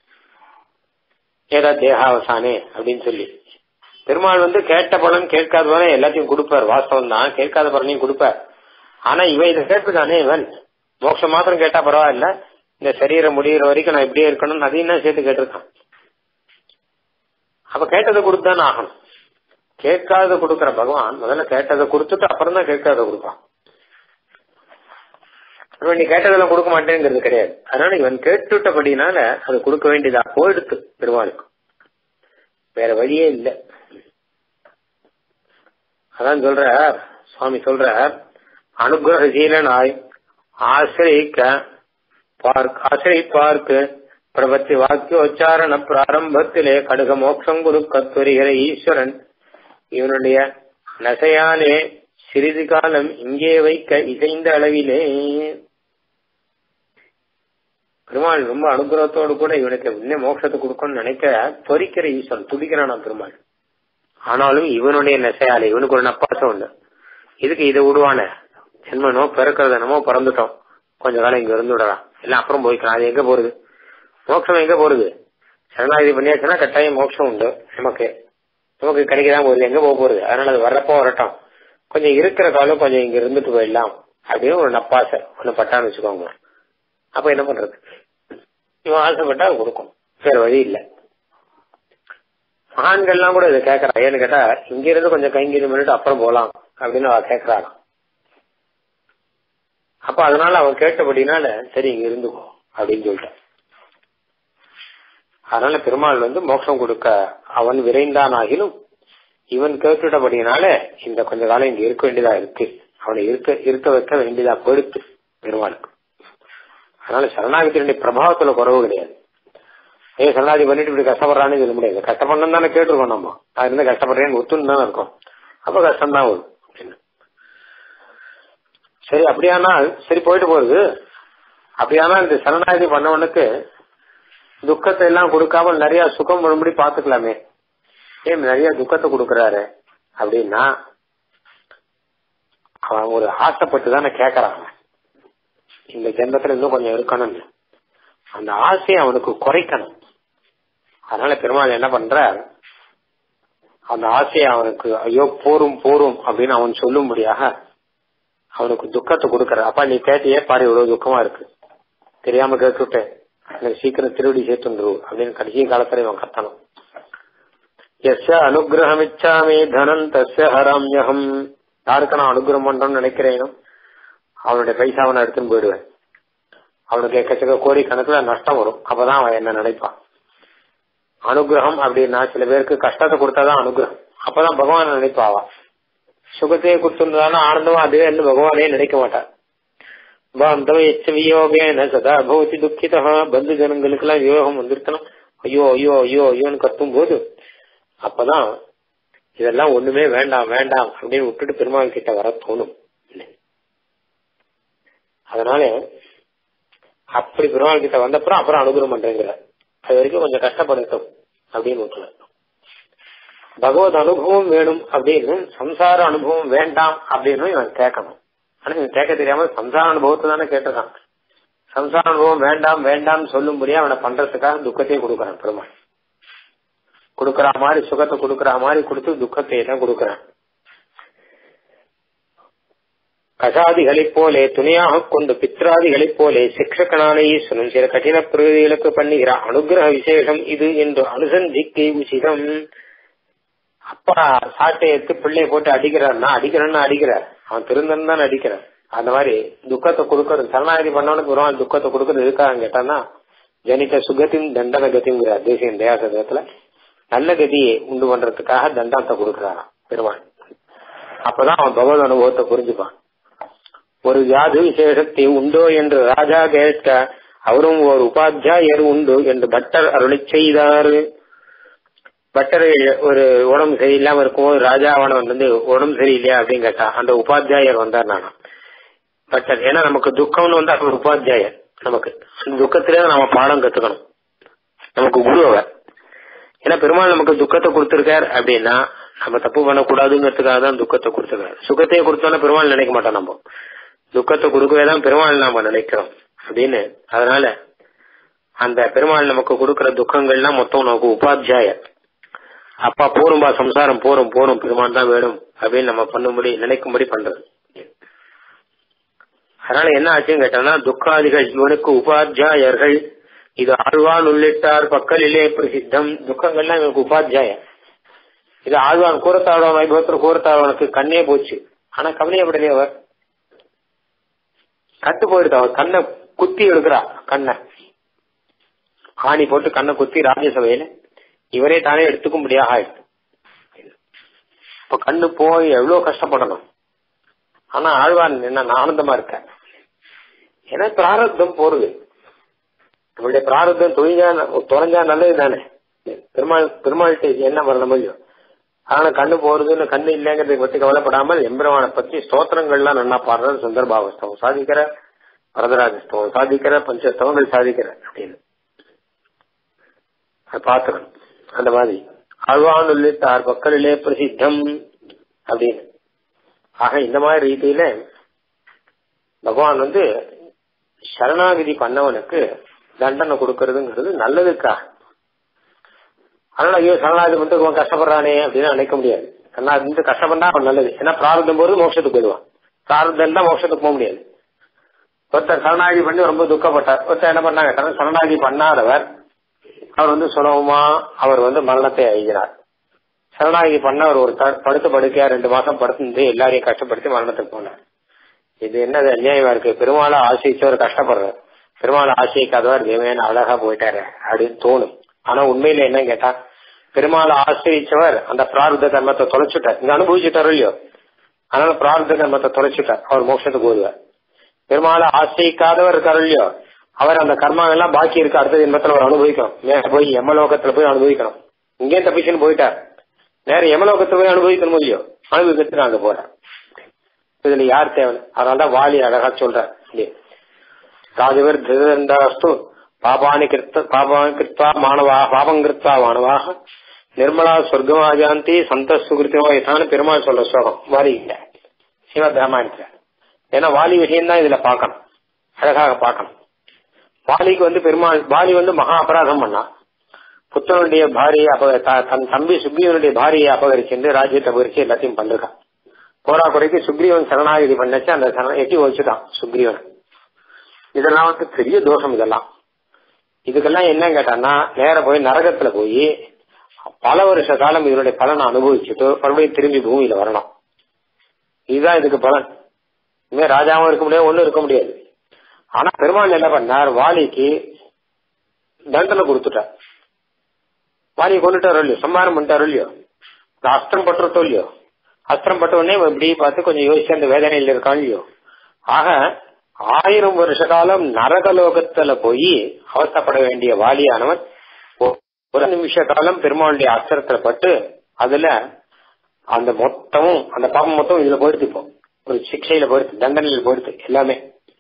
ஏதா தேகாவசானே அப்படின்னு சொல்லி பெருமாள் கேட்ட பலன் கேட்காத பலன் எல்லாத்தையும் கொடுப்பார். வாஸ்தவம் தான், கேட்காத பலனையும் கொடுப்பார். ஆனா இவன் இதை கேட்டுதானே, இவன் மோட்சம் மாத்திரம் கேட்டா பரவாயில்ல, இந்த சரீரம் முடிகிற வரைக்கும் நான் இப்படியே இருக்கணும் அதையும் தான் சேர்த்து கேட்டிருக்கான். அப்ப கேட்டதை கொடுத்துதானே ஆகணும். கேட்காத கொடுக்கற பகவான் முதல்ல கேட்டதை கொடுத்துட்டு அப்புறம் தான் கேட்காத கொடுப்பான். நீ கேட்டதெல்லாம் கொடுக்க மாட்டேங்கிறது கிடையாது. அதனால இவன் கேட்டுட்டபடினால அது கொடுக்க வேண்டியதா போயிடுத்து பெருமாளுக்கு, வேற வழியே இல்லை. அதான் சொல்ற சுவாமி சொல்ற, அனுகிரகசீலனாய் ஆசிரிப்பார்க்கு பிரபத்தி வாக்கியோச்சாரண பிராரம்பத்திலே கடுக மோட்சம் கொடுக்கத்துரிகிற ஈஸ்வரன் இவனுடைய நசையாலே சிறிது காலம் இங்கே வைக்க இசைந்த அளவிலே. பெருமாள் ரொம்ப அனுகிரகத்தோடு கூட இவனுக்கு இன்னும் மோட்சத்தை கொடுக்கணும்னு நினைக்க பொறிக்கிற ஈஸ்வரன் துடிக்கிறானா பெருமாள். ஆனாலும் இவனுடைய நெசையாலே இவனுக்கு ஒரு நப்பாசம் உண்டு. இதுக்கு இதை விடுவானே, ஜென்மனோ பிறக்கிறது என்னமோ பிறந்துட்டோம், கொஞ்ச காலம் இங்க இருந்து விடலாம், எல்லாம் அப்புறம் போய்க்கலாம். அது எங்க போறது, மோட்சம் எங்க போறது? சரணாகதி பண்ணியாச்சுன்னா கட்டாயம் மோட்சம் உண்டு, நமக்கு கிடைக்கதான் போகுது, எங்க போக போறது? அதனால அது வர்றப்போ வரட்டும், கொஞ்சம் இருக்கிற காலம் கொஞ்சம் இங்க இருந்துட்டு போயிடலாம் அப்படின்னு ஒரு நப்பாசை ஒண்ணு பட்டான்னு வச்சுக்கோங்க. அப்ப என்ன பண்றது, இவன் ஆசைப்பட்டா கொடுக்கும், வேற வழி இல்லை. மகான்கள்லாம் கூட இதை கேட்கறான். ஏன்னு கேட்டா இங்க இருந்து கொஞ்சம் கைங்கறி பண்ணிட்டு அப்புறம் போலாம் அப்படின்னு அவ கேட்கறான். அப்ப அதனால அவன் கேட்டபடினால சரி இங்க இருந்துக்கோ அப்படின்னு சொல்லிட்டான். அதனால பெருமாள் மோட்சம் கொடுக்க அவன் விரைந்தான் ஆகிலும் இவன் கேட்டுட்டபடினால இந்த கொஞ்ச காலம் இங்க இருக்க வேண்டியதா இருக்கு, அவனை இருக்க வைக்க வேண்டியதா போயிடுத்து பெருமாளுக்கு. அதனால சரணாகத்தினுடைய பிரபாவத்துல குறவு கிடையாது. சரணாகதி பண்ணிட்டு இப்படி கஷ்டப்படுறான்னு சொல்ல முடியாது. கஷ்டப்படணும் தானே கேட்டிருக்கோம், நம்ம அது இருந்தா கஷ்டப்படுறேன்னு ஒத்துன்னு தானே இருக்கோம். அப்ப கஷ்டம் தான் வரும். சரி அப்படியானால் சரி போயிட்டு போகுது. அப்படியானால் இந்த சரணாகதி பண்ணவனுக்கு துக்கத்தை எல்லாம் கொடுக்காம நிறைய சுகம் வரும்படி பாத்துக்கலாமே, ஏன் நிறைய துக்கத்தை கொடுக்கறாரு அப்படின்னா அவன் ஒரு ஆசைப்பட்டு தானே கேட்கறாங்க. இந்த ஜென்மத்துல இன்னும் கொஞ்சம் இருக்கணும், அந்த ஆசையை அவனுக்கு குறைக்கணும். அதனால பெருமாள் என்ன பண்ற, அந்த ஆசையை அவனுக்கு ஐயோ போரும் போரும் அப்படின்னு அவன் சொல்லும்படியாக அவனுக்கு துக்கத்தை கொடுக்கற. அப்பா நீ கேட்டியே பாரு இவ்வளவு துக்கமா இருக்கு, தெரியாம கேட்டுட்டேன், எனக்கு சீக்கிரம் திருவடி சேர்த்துரு அப்படின்னு கடைசி காலத்துல இவன் கத்தணும். எஸ்ய அனுகிரகமிச்சாமே தனம் தஸ்ய ஹராம்யகம். யாருக்கு நான் அனுகிரகம் பண்றோம்னு நினைக்கிறேனோ அவனுடைய பைசாவை நான் எடுத்துன்னு போயிடுவேன். அவனுக்கு எக்கச்சக்க கோடி கணக்குல நஷ்டம் வரும். அப்பதான் அவன் என்ன நினைப்பான். அனுகிரகம் அப்படின்னா சில பேருக்கு கஷ்டத்தை கொடுத்தாதான் அனுகிரகம், அப்பதான் பகவான் நினைப்பாவா. சுகத்தையே கொடுத்துருந்தானா ஆனந்தமா அதுவே என்ன பகவானே நினைக்க மாட்டான். சதா பவதி துக்கிதா. பந்து ஜனங்களுக்கு எல்லாம் யோகம் வந்திருக்கணும், ஐயோ ஐயோ ஐயோ ஐயோன்னு கத்தும் போது அப்பதான் இதெல்லாம் ஒண்ணுமே வேண்டாம் வேண்டாம் அப்படின்னு விட்டுட்டு பெருமாள் கிட்ட வர தோணும். அதனால அப்படி பெருமாள் கிட்ட வந்தப்புறம் அப்புறம் அனுகிரகம் பண்றேங்கிற, அது வரைக்கும் கொஞ்சம் கஷ்டப்படட்டும் அப்படின்னு விட்டுல. பகவத் அனுபவம் வேணும் அப்படின்னு, சம்சார அனுபவம் வேண்டாம் அப்படின்னு இவன் கேட்கணும். ஆனா இவன் கேட்க தெரியாம சம்சார அனுபவத்தை தானே கேட்டிருக்கான். சம்சார அனுபவம் வேண்டாம் வேண்டாம்னு சொல்லும்படியா அவனை பண்றதுக்காக துக்கத்தையே கொடுக்கறான் பெருமாள். கொடுக்கற மாதிரி சுகத்தை கொடுக்கற மாதிரி கொடுத்து துக்கத்தை தான் கொடுக்கறான். கசாதிகளைப் போலே துணையாக கொண்டு பித்ராதிகளைப் போலே சிக்ஷகனான ஈஸ்வரன் சில கடின பிரகதிகளுக்கு பண்ணுகிற அனுகிரக விசேஷம் இது என்று அனுசந்திக்கை உச்சிதம். அப்பா சாட்டை எடுத்து பிள்ளைய போட்டு அடிக்கிறான்னா அடிக்கிறார், அவன் திருந்தன் தான் அடிக்கிறான். அந்த மாதிரி துக்கத்தை கொடுக்கறது சரணாகதி பண்ணவனுக்கு வருவான். துக்கத்தை கொடுக்கறது இருக்காங்க கேட்டான்னா ஜனித சுகத்தின் தண்டன கதிங்கிறார் தேசியம் தயாசத்துல. நல்ல கதியை உண்டு பண்றதுக்காக தண்டனத்தை கொடுக்கிறாராம் பெருமாள். அப்பதான் அவன் பகவத் அனுபவத்தை புரிஞ்சுப்பான். ஒரு யாது விசேஷத்தை உண்டோ என்று ராஜா கேட்க அவரும் ஒரு உபாத்தியாயர் உண்டு என்று பட்டர் அருளை செய்தார். பட்டர் ஒரு உடம்பு சரியில்லாம இருக்கும்போது ராஜாவானவன் வந்து உடம்பு சரியில்லையா அப்படின்னு கேட்டா அந்த உபாத்தியாயர் வந்தார். நானும் பட்டர், ஏன்னா நமக்கு துக்கம்னு வந்து அவர் உபாத்தியாயர். நமக்கு அந்த துக்கத்திலே நம்ம பாடம் கத்துக்கணும். நமக்கு குரு அவர். ஏன்னா பெருமாள் நமக்கு துக்கத்தை கொடுத்திருக்கார் அப்படின்னா நம்ம தப்பு பண்ணக்கூடாதுங்கிறதுக்காக தான் துக்கத்தை கொடுத்துருக்காரு. சுகத்தையே கொடுத்தோன்னா பெருமாள் நினைக்க மாட்டோம். நம்ம துக்கத்தை கொடுக்கவே தான் பெருமாள் நாம நினைக்கிறோம் அப்படின்னு. அதனால அந்த பெருமாள் நமக்கு கொடுக்கற துக்கங்கள்லாம் மொத்தம் நமக்கு உபாத்தியாயர். அப்பா போரும்பா சம்சாரம் போரும் போரும் பெருமாள் தான் வேணும் அப்படின்னு நம்ம பண்ணும்படி நினைக்கும்படி பண்றது. அதனால என்ன ஆச்சுன்னு கேட்டோம்னா துக்காதிகள் இவனுக்கு உபாத்தியாயர்கள். இது ஆழ்வான் உள்ளிட்டார் பக்கலிலே பிரசித்தம். துக்கங்கள்லாம் இவனுக்கு உபாத்தியாயர். இது ஆழ்வான் கூறத்தாழ்வான் வைபவத்தில் கூறத்தாழ்வானுக்கு கண்ணே போச்சு. ஆனா கவலையப்படலையே அவர். கட்டு போயிடுது. அவர் கண்ணை குத்தி எடுக்கிறா. கண்ணை ஆணி போட்டு கண்ணை குத்தி ராஜ்யசபையில இவரே தானே எடுத்துக்க முடியாது ஆயிடுது. இப்ப கண்ணு போய் எவ்வளவு கஷ்டப்படணும். ஆனா ஆழ்வான் என்ன ஆனந்தமா இருக்க. ஏன்னா பிராரப்தம் போறது. நம்மளுடைய பிராரப்தம் தொலைஞ்சா நல்லது தானே. பெருமாள்கிட்ட என்ன வரணும் இல்லையோ. ஆனா கண்ணு போறதுன்னு கண்ணு இல்லைங்கிறத பத்தி கவலைப்படாமல் எம்பெருமானை பத்தி ஸ்தோத்திரங்கள்லாம் நல்லா பாடுறது. சுந்தரபாவஸ்தவம் சாதிக்கிற, வரதராஜஸ்தவம் சாதிக்கிற, பஞ்சஸ்தவங்கள் சாதிக்கிற அப்படின்னு பாத்துக்கணும். அந்த மாதிரி ஆழ்வான் உள்ளிட்டார் பக்கலிலே பிரசித்தம் அப்படின்னு. ஆக இந்த மாதிரி ரீதியில பகவான் வந்து சரணாகிதி பண்ணவனுக்கு தண்டனை கொடுக்கறதுங்கிறது நல்லதுக்கா. அதனால ஐயோ சரணாகிதி பண்ணிட்டு கஷ்டப்படுறானே அப்படின்னு நினைக்க முடியாது. சரணாகிதி கஷ்டப்பட்டா அவன் நல்லது. ஏன்னா பிராரப்தம் போது மோட்சத்துக்கு போயிடுவான். பிராரப்தம் தான் மோட்சத்துக்கு போக முடியாது. ஒருத்தர் சரணாகிதி பண்ணி ரொம்ப துக்கப்பட்டார். ஒருத்தர் என்ன பண்ணாங்க, சரணாகிதி பண்ணாதவர் அவர் வந்து சுலபமா அவர் வந்து மரணத்தை அழிகிறார். சரணாகிதி பண்ண அவர் ஒரு படுத்து படுக்கையா 2 மாசம் படுத்து எல்லாரையும் கஷ்டப்படுத்தி மரணத்துக்கு போனார். இது என்னது அநியாயமா இருக்கு. பெருமாளை ஆசிரியச்சவர் கஷ்டப்படுறார், பெருமாளை ஆசிரிக்காதவர் தேவையான அழகா போயிட்டாரு அப்படின்னு தோணும். ஆனா உண்மையில என்ன கேட்டா பெருமாளை ஆசிரியச்சவர் அந்த பிரார்த்த கர்மத்தை தொலைச்சுட்டார். இங்க அனுபவிச்சுட்டாரோ இல்லையோ, அதனால பிரார்த்த கர்மத்தை தொலைச்சுட்டார். அவர் மோட்சத்துக்கு போடுவார். பெருமாளை ஆசிரிக்காதவர் இருக்காரு இல்லையோ, அவர் அந்த கர்மா எல்லாம் பாக்கி இருக்கு. அடுத்த ஜென்மத்துல அவர் அனுபவிக்கணும். நேர போய் யமலோகத்துல போய் அனுபவிக்கணும். இங்கே தப்பிச்சுன்னு போயிட்டார். நேர யமலோகத்துல போய் அனுபவிக்கணும் இல்லையோ, அனுபவிக்கிறதுக்கு அங்க போறார். இதுல யார் தேவை? அதனாலதான் வாலி அழகா சொல்றார். ராஜவர் திருந்தாஸ்து பாபானி கிருத்வா மாணவா பாபம் கிருத்வா மாணவாக நிர்மலா சொர்க்கமாஜாந்தி சந்த சுகிருத்தியோ இதான பெருமாள் சொல்ற ஸ்லோகம் வாலி இல்ல ஸ்ரீமத் ராமாயணத்துல. ஏன்னா வாலி விஷயம்தான் இதுல பாக்கணும், அழகாக பாக்கணும். வாலிக்கு வந்து பெருமாள் வாலி வந்து மகா அபராதம் பண்ணா. புத்தனுடைய பாரியை தன் தம்பி சுக்ரீவனுடைய பாரியை அபகரிச்சு ராஜ்யத்தை அபகரிச்சு எல்லாத்தையும் பண்ணிருக்கான். போரா குறைக்கு சுக்ரீவன் சரணாகிதி பண்ணச்சு அந்த எட்டி வச்சுட்டான் சுக்ரீவன். இதெல்லாம் வந்து பெரிய தோஷம். இதெல்லாம் இதுக்கெல்லாம் என்ன கேட்டான்னா நேர போய் நரகத்துல போய் பல வருஷ காலம் இதனுடைய பலனை அனுபவிச்சுட்டு மறுபடியும் திரும்பி பூமியில வரணும். இதுதான் இதுக்கு பலன். இனிமே ராஜாவும் இருக்க முடியாது, ஒண்ணும் இருக்க முடியாது. ஆனா பெருமாள் என்ன பண்ணார், வாலிக்கு தண்டனை கொடுத்துட்டார். வாலியை கொண்டுட்டாரோ இல்லையோ, சம்மாரம் பண்ணிட்டாரோ இல்லையோ, அஸ்திரம் பட்டுறதோ இல்லையோ. அஸ்திரம் பட்ட உடனே இப்படி பார்த்து கொஞ்சம் யோசிச்சு அந்த வேதனையில் இருக்கான் இல்லையோ. ஆக 1000 வருஷ காலம் நரகலோகத்துல போய் அவஸ்தப்பட வேண்டிய வாலியானவன் ஒரு நிமிஷ காலம் பெருமாளுடைய அஸ்திரத்துல பட்டு அதுல அந்த மொத்தமும் அந்த பாபம் மொத்தம் இதுல போயிடுத்து. இப்போ ஒரு சிக்ஷையில போயிடுத்து, தண்டனையில போயிடுத்து எல்லாமே.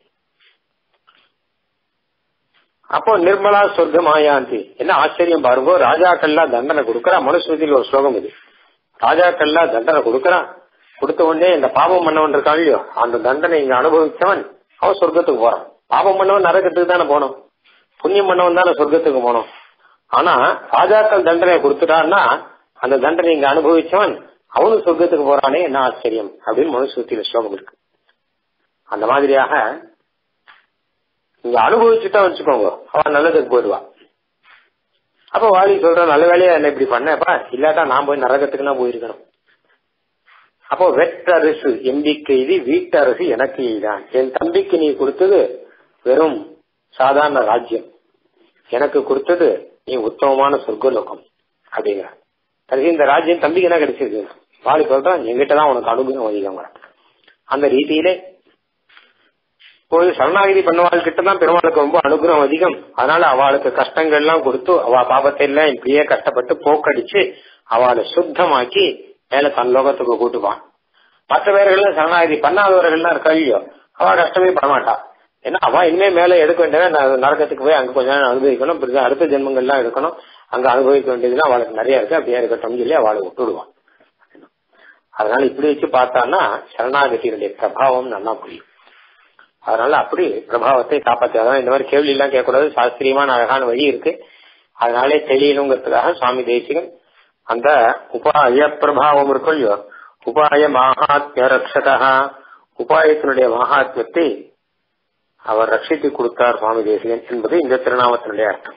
அப்போ நிர்மலா சொர்க்கமாயாந்தி. என்ன ஆச்சரியம் பாருங்க, ராஜாக்கள்லாம் தண்டனை கொடுக்கறா. மனுஸ்மிருதியில் ஒரு ஸ்லோகம் இது. ராஜாக்கள்லாம் தண்டனை கொடுக்கறான். கொடுத்த உடனே இந்த பாபம் பண்ணவன் இருக்கான் இல்லையோ, அந்த தண்டனை இங்க அனுபவிச்சவன் அவன் சொர்க்கத்துக்கு போறான். பாபம் பண்ணவன் நரகத்துக்கு தானே போனோம், புண்ணியம் பண்ணவன் தானே சொர்க்கத்துக்கு போனோம். ஆனா ராஜாக்கள் தண்டனை கொடுத்துட்டான்னா அந்த தண்டனை இங்க அனுபவிச்சவன் அவனும் சொர்க்கத்துக்கு போறானே, என்ன ஆச்சரியம் அப்படின்னு மனுஸ்மிருதியில ஸ்லோகம் இருக்கு. அந்த மாதிரியாக இங்க அனுபவிச்சுட்டா வச்சுக்கோங்க, அவன் நல்லதுக்கு போயிடுவான். அப்ப வாலி சொல்ற நல்ல வேலையா என்ன இப்படி பண்ணப்பா, இல்லாட்டா நான் போய் நரகத்துக்குன்னா போயிருக்கணும். அப்போ வெற்றரசு எம்பிக்கு இது வீட்டரசு எனக்கு இதுதான். என் தம்பிக்கு நீ கொடுத்தது வெறும் சாதாரண ராஜ்யம், எனக்கு கொடுத்தது நீ உத்தமமான சொர்க்கலோகம் அப்படிங்கிற. இந்த ராஜ்யம் தம்பிக்கு என்ன கிடைச்சிருக்கு, வாழி சொல்றான் எங்கிட்டதான் உனக்கு அனுகிரகம் அதிகம். அந்த ரீதியிலே போய் சரணாகிதி பண்ணவாள் கிட்டதான் பெருமாளுக்கு ரொம்ப அனுகிரகம் அதிகம். அதனால அவளுக்கு கஷ்டங்கள் எல்லாம் கொடுத்து அவ பாபத்தை எல்லாம் இப்படியே கஷ்டப்பட்டு போக்கடிச்சு அவளை சுத்தமாக்கி மேல தன் லோகத்துக்கு கூட்டுவான். மற்ற பேர்கள் சரணாகிதி பண்ணாதவர்கள்லாம் இருக்கா இல்லையோ அவ கஷ்டமே பண்ண மாட்டா. ஏன்னா அவ இனிமே மேல எடுக்க வேண்டியதான் நரகத்துக்கு போய் அங்க கொஞ்ச நேரம் அனுபவிக்கணும், அடுத்த ஜென்மங்கள்லாம் எடுக்கணும், அங்க அனுபவிக்க வேண்டியதுன்னா அவளுக்கு நிறைய இருக்கு, அப்படியே இருக்கட்டும் சொல்லி அவளை விட்டுடுவான். அதனால இப்படி வச்சு பார்த்தான்னா சரணாகதியினுடைய பிரபாவம் நல்லா புரியும். அதனால அப்படி பிரபாவத்தை காப்பாற்ற, அதான் இந்த மாதிரி கேள்வி எல்லாம் கேட்கக்கூடாது, சாஸ்திரியமான அழகான வழி இருக்கு. அதனாலே தெரியணுங்கிறதுக்காக சுவாமி தேசிகன் அந்த உபாய பிரபாவம் இருக்கும் இல்லையோ, உபாய மகாத்மிய ரக்ஷகா, உபாயத்தினுடைய மகாத்மியத்தை அவர் ரட்சித்து கொடுத்தார் சுவாமி தேசிகன் என்பது இந்த திருநாமத்தினுடைய அர்த்தம்.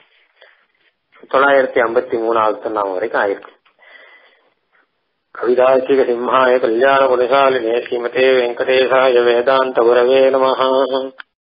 953வது திருநாமம் வரைக்கும் ஆயிருக்கு. கவிதார்க்கிக சிம்ஹாய கல்யாண குணசாலினே ஸ்ரீமதே வெங்கடேசாய வேதாந்த குரவே நமஹ.